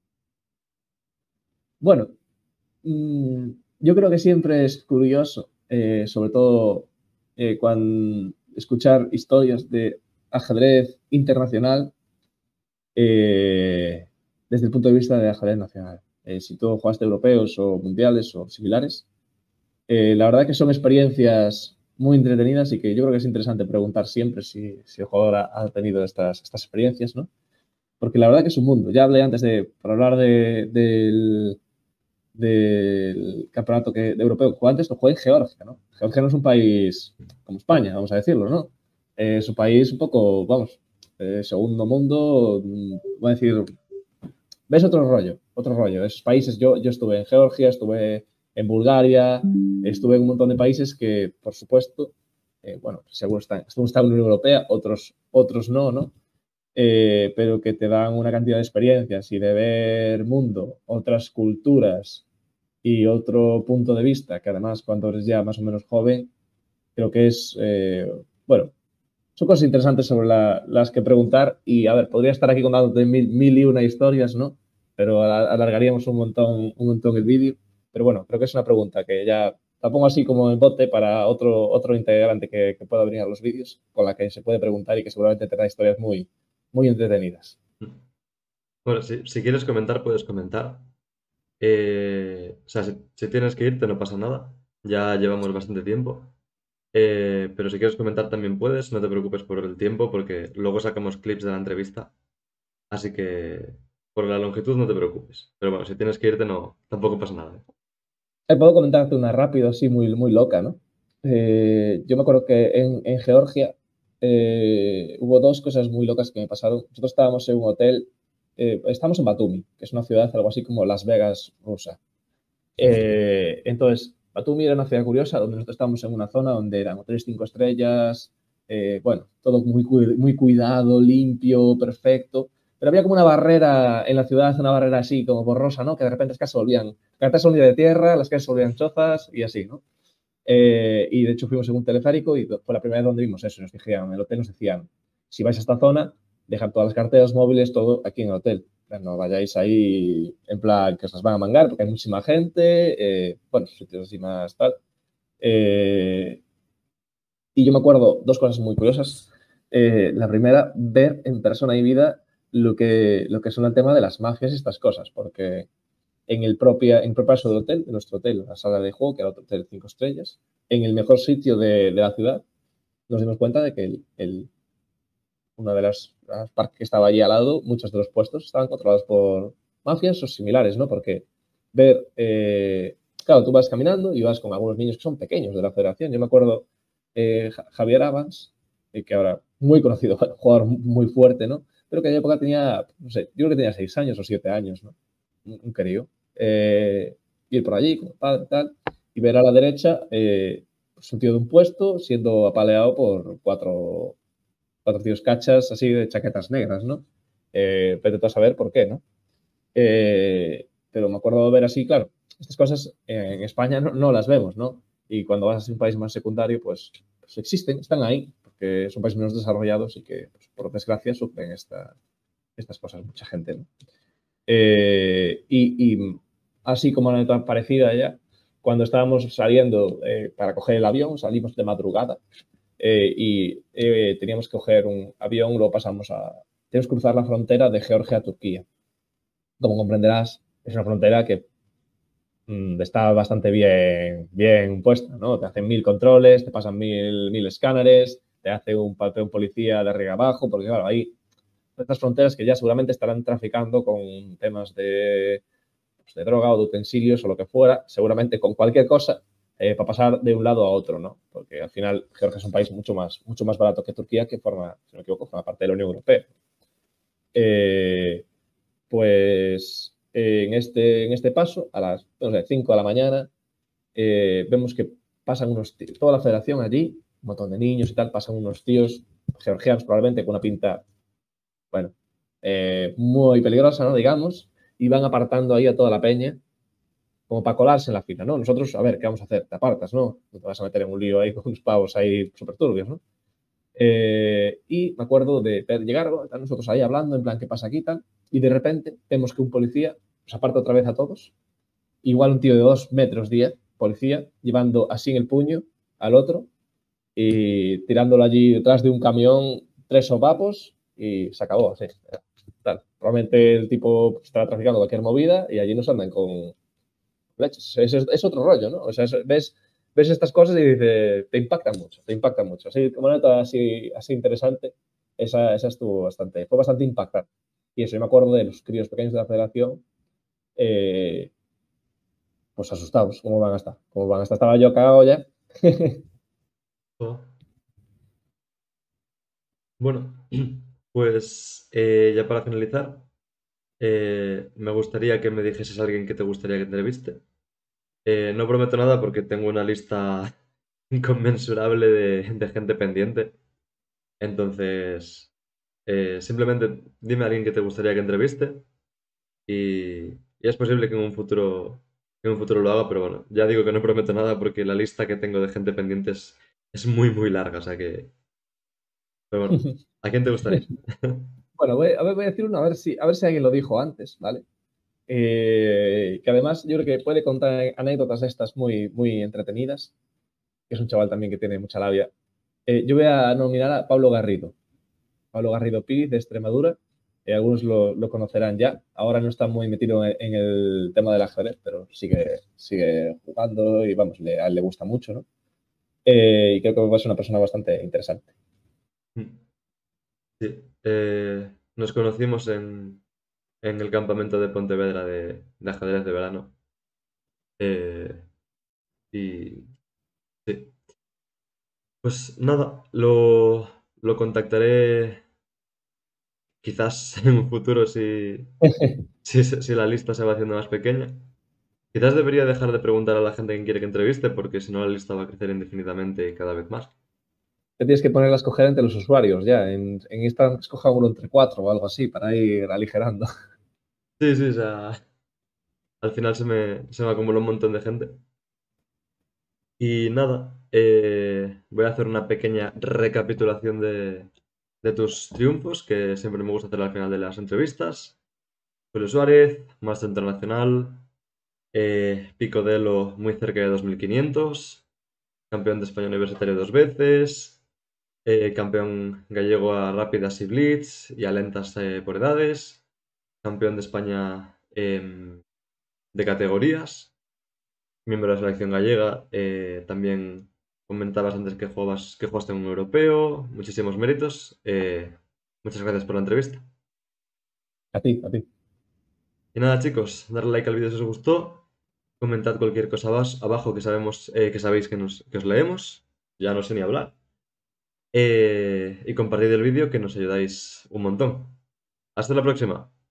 bueno, mmm, yo creo que siempre es curioso, eh, sobre todo eh, cuando escuchar historias de ajedrez internacional eh, desde el punto de vista de ajedrez nacional. Eh, si tú jugaste europeos o mundiales o similares, eh, la verdad que son experiencias muy entretenidas y que yo creo que es interesante preguntar siempre si, si el jugador ha, ha tenido estas, estas experiencias, ¿no? Porque la verdad que es un mundo. Ya hablé antes de, para hablar de, del, del campeonato que, de europeo que jugué antes, lo jugué en Georgia, ¿no? Georgia no es un país como España, vamos a decirlo, ¿no? Eh, es un país un poco, vamos, eh, segundo mundo, voy a decir, ves otro rollo, otro rollo. Esos países, yo, yo estuve en Georgia, estuve en Bulgaria, estuve en un montón de países que, por supuesto, eh, bueno, seguro están, están en la Unión Europea, otros, otros no, ¿no? Eh, pero que te dan una cantidad de experiencias y de ver mundo, otras culturas y otro punto de vista, que además cuando eres ya más o menos joven, creo que es, eh, bueno, son cosas interesantes sobre la, las que preguntar y, a ver, podría estar aquí contándote mil, mil y una historias, ¿no? Pero alargaríamos un montón, un montón el vídeo. Pero bueno, creo que es una pregunta que ya la pongo así como en bote para otro, otro integrante que, que pueda venir a los vídeos, con la que se puede preguntar y que seguramente tendrá historias muy, muy entretenidas. Bueno, si, si quieres comentar, puedes comentar. Eh, o sea, si, si tienes que irte, no pasa nada. Ya llevamos bastante tiempo. Eh, pero si quieres comentar también puedes, no te preocupes por el tiempo porque luego sacamos clips de la entrevista. Así que por la longitud no te preocupes. Pero bueno, si tienes que irte, no, tampoco pasa nada. ¿Eh? Eh, puedo comentarte una rápido, así muy, muy loca, ¿no? Eh, yo me acuerdo que en, en Georgia eh, hubo dos cosas muy locas que me pasaron. Nosotros estábamos en un hotel, eh, estamos en Batumi, que es una ciudad algo así como Las Vegas rusa. Eh, entonces, Batumi era una ciudad curiosa donde nosotros estábamos en una zona donde eran hoteles cinco estrellas, eh, bueno, todo muy, muy cuidado, limpio, perfecto. Pero había como una barrera en la ciudad, una barrera así como borrosa, ¿no? Que de repente las casas se volvían, las casas se volvían de tierra, las casas se volvían chozas y así, ¿no? Eh, y de hecho fuimos en un teleférico y fue la primera vez donde vimos eso. Nos dijeron, en el hotel nos decían, si vais a esta zona, dejad todas las carteras móviles, todo aquí en el hotel. No vayáis ahí en plan que os las van a mangar porque hay muchísima gente, eh, bueno, sitios así más tal. Eh, y yo me acuerdo dos cosas muy curiosas. Eh, la primera, ver en persona y vida lo que, lo que son el tema de las mafias y estas cosas, porque en el propia, en el propio del hotel, de nuestro hotel, la sala de juego, que era otro hotel cinco estrellas, en el mejor sitio de, de la ciudad, nos dimos cuenta de que el, el, una de las, las parques que estaba allí al lado, muchos de los puestos estaban controlados por mafias o similares, ¿no? Porque ver, eh, claro, tú vas caminando y vas con algunos niños que son pequeños de la federación. Yo me acuerdo eh, Javier Avans, eh, que ahora muy conocido, jugador muy fuerte, ¿no? Pero que en época tenía, no sé, yo creo que tenía seis años o siete años, ¿no? Un, un crío. Eh, ir por allí con el padre y tal, y ver a la derecha eh, pues un tío de un puesto siendo apaleado por cuatro, cuatro tíos cachas así de chaquetas negras, ¿no? Eh, vete tú a saber por qué, ¿no? Eh, pero me acuerdo de ver así, claro, estas cosas eh, en España no, no, las vemos, ¿no? Y cuando vas a un país más secundario, pues, pues existen, están ahí, porque son países menos desarrollados y que, pues, por desgracia, sufren esta, estas cosas mucha gente, ¿no? Eh, y, y, así como una parecida ya, cuando estábamos saliendo eh, para coger el avión, salimos de madrugada eh, y eh, teníamos que coger un avión, lo pasamos a... Tenemos que cruzar la frontera de Georgia a Turquía. Como comprenderás, es una frontera que mmm, está bastante bien, bien puesta, ¿no? Te hacen mil controles, te pasan mil, mil escáneres, te hace un papel un policía de arriba abajo, porque claro, hay estas fronteras que ya seguramente estarán traficando con temas de, pues, de droga o de utensilios o lo que fuera, seguramente con cualquier cosa, eh, para pasar de un lado a otro, ¿no? Porque al final Georgia es un país mucho más, mucho más barato que Turquía, que forma, si no me equivoco, forma parte de la Unión Europea. Eh, pues eh, en, este, en este paso, a las no sé, cinco de la mañana, eh, vemos que pasan unos tíos, toda la federación allí, un montón de niños y tal, pasan unos tíos georgianos probablemente con una pinta, bueno, eh, muy peligrosa, ¿no? Digamos, y van apartando ahí a toda la peña como para colarse en la fila, ¿no? Nosotros, a ver, ¿qué vamos a hacer? Te apartas, ¿no? No te vas a meter en un lío ahí con unos pavos ahí súper turbios, ¿no? Eh, y me acuerdo de ver llegar, nosotros ahí hablando, en plan, ¿qué pasa aquí y tal? Y de repente vemos que un policía nos aparta otra vez a todos. Igual un tío de dos metros diez, policía, llevando así en el puño al otro y tirándolo allí detrás de un camión, tres sopapos y se acabó así. Tal. Probablemente el tipo estaba traficando cualquier movida y allí nos andan con leches. Es, es, es otro rollo, ¿no? O sea, es, ves, ves estas cosas y dices, te impactan mucho, te impactan mucho. Así, como una nota así, así interesante, esa, esa estuvo bastante, fue bastante impactante. Y eso, yo me acuerdo de los críos pequeños de la federación, eh, pues asustados, ¿cómo van a estar? ¿Cómo van a estar? Estaba yo cagado ya. Oh. Bueno, pues eh, ya para finalizar, eh, me gustaría que me dijeses a alguien que te gustaría que entreviste. Eh, no prometo nada porque tengo una lista inconmensurable de, de gente pendiente. Entonces, eh, simplemente dime a alguien que te gustaría que entreviste y, y es posible que en un futuro, que en un futuro lo haga, pero bueno, ya digo que no prometo nada porque la lista que tengo de gente pendiente es, es muy, muy larga, o sea que... Pero bueno, ¿a quién te gustaría? Bueno, voy, a ver, voy a decir uno, a ver si, a ver si alguien lo dijo antes, ¿vale? Eh, que además yo creo que puede contar anécdotas estas muy, muy entretenidas, que es un chaval también que tiene mucha labia. Eh, yo voy a nominar a Pablo Garrido. Pablo Garrido Píriz de Extremadura. Eh, algunos lo, lo, conocerán ya. Ahora no está muy metido en, en el tema del ajedrez, pero sigue, sigue jugando y vamos, le, a él le gusta mucho, ¿no? Eh, y creo que va a ser una persona bastante interesante. Sí, eh, nos conocimos en, en el campamento de Pontevedra de, de ajedrez de verano. Eh, y sí, pues nada, lo, lo contactaré quizás en un futuro si, si, si la lista se va haciendo más pequeña. Quizás debería dejar de preguntar a la gente quién quiere que entreviste, porque si no la lista va a crecer indefinidamente y cada vez más. Te tienes que poner a escoger entre los usuarios ya. En, en Instagram escoja uno entre cuatro o algo así para ir aligerando. Sí, sí, o sea, al final se me, se me acumuló un montón de gente. Y nada, eh, voy a hacer una pequeña recapitulación de, de tus triunfos, que siempre me gusta hacer al final de las entrevistas. Julio Suárez, Máster Internacional, eh, Pico de Elo muy cerca de dos mil quinientos, campeón de España universitario dos veces, eh, campeón gallego a rápidas y blitz y a lentas eh, por edades, campeón de España em, de categorías, miembro de la selección gallega, eh, también comentabas antes que jugabas, que jugaste en un europeo, muchísimos méritos. eh, muchas gracias por la entrevista. A ti, a ti. Y nada, chicos, darle like al vídeo si os gustó Comentad cualquier cosa abas- abajo que sabemos, eh, que sabéis que, nos, que os leemos. Ya no sé ni hablar. Eh, y compartid el vídeo que nos ayudáis un montón. Hasta la próxima.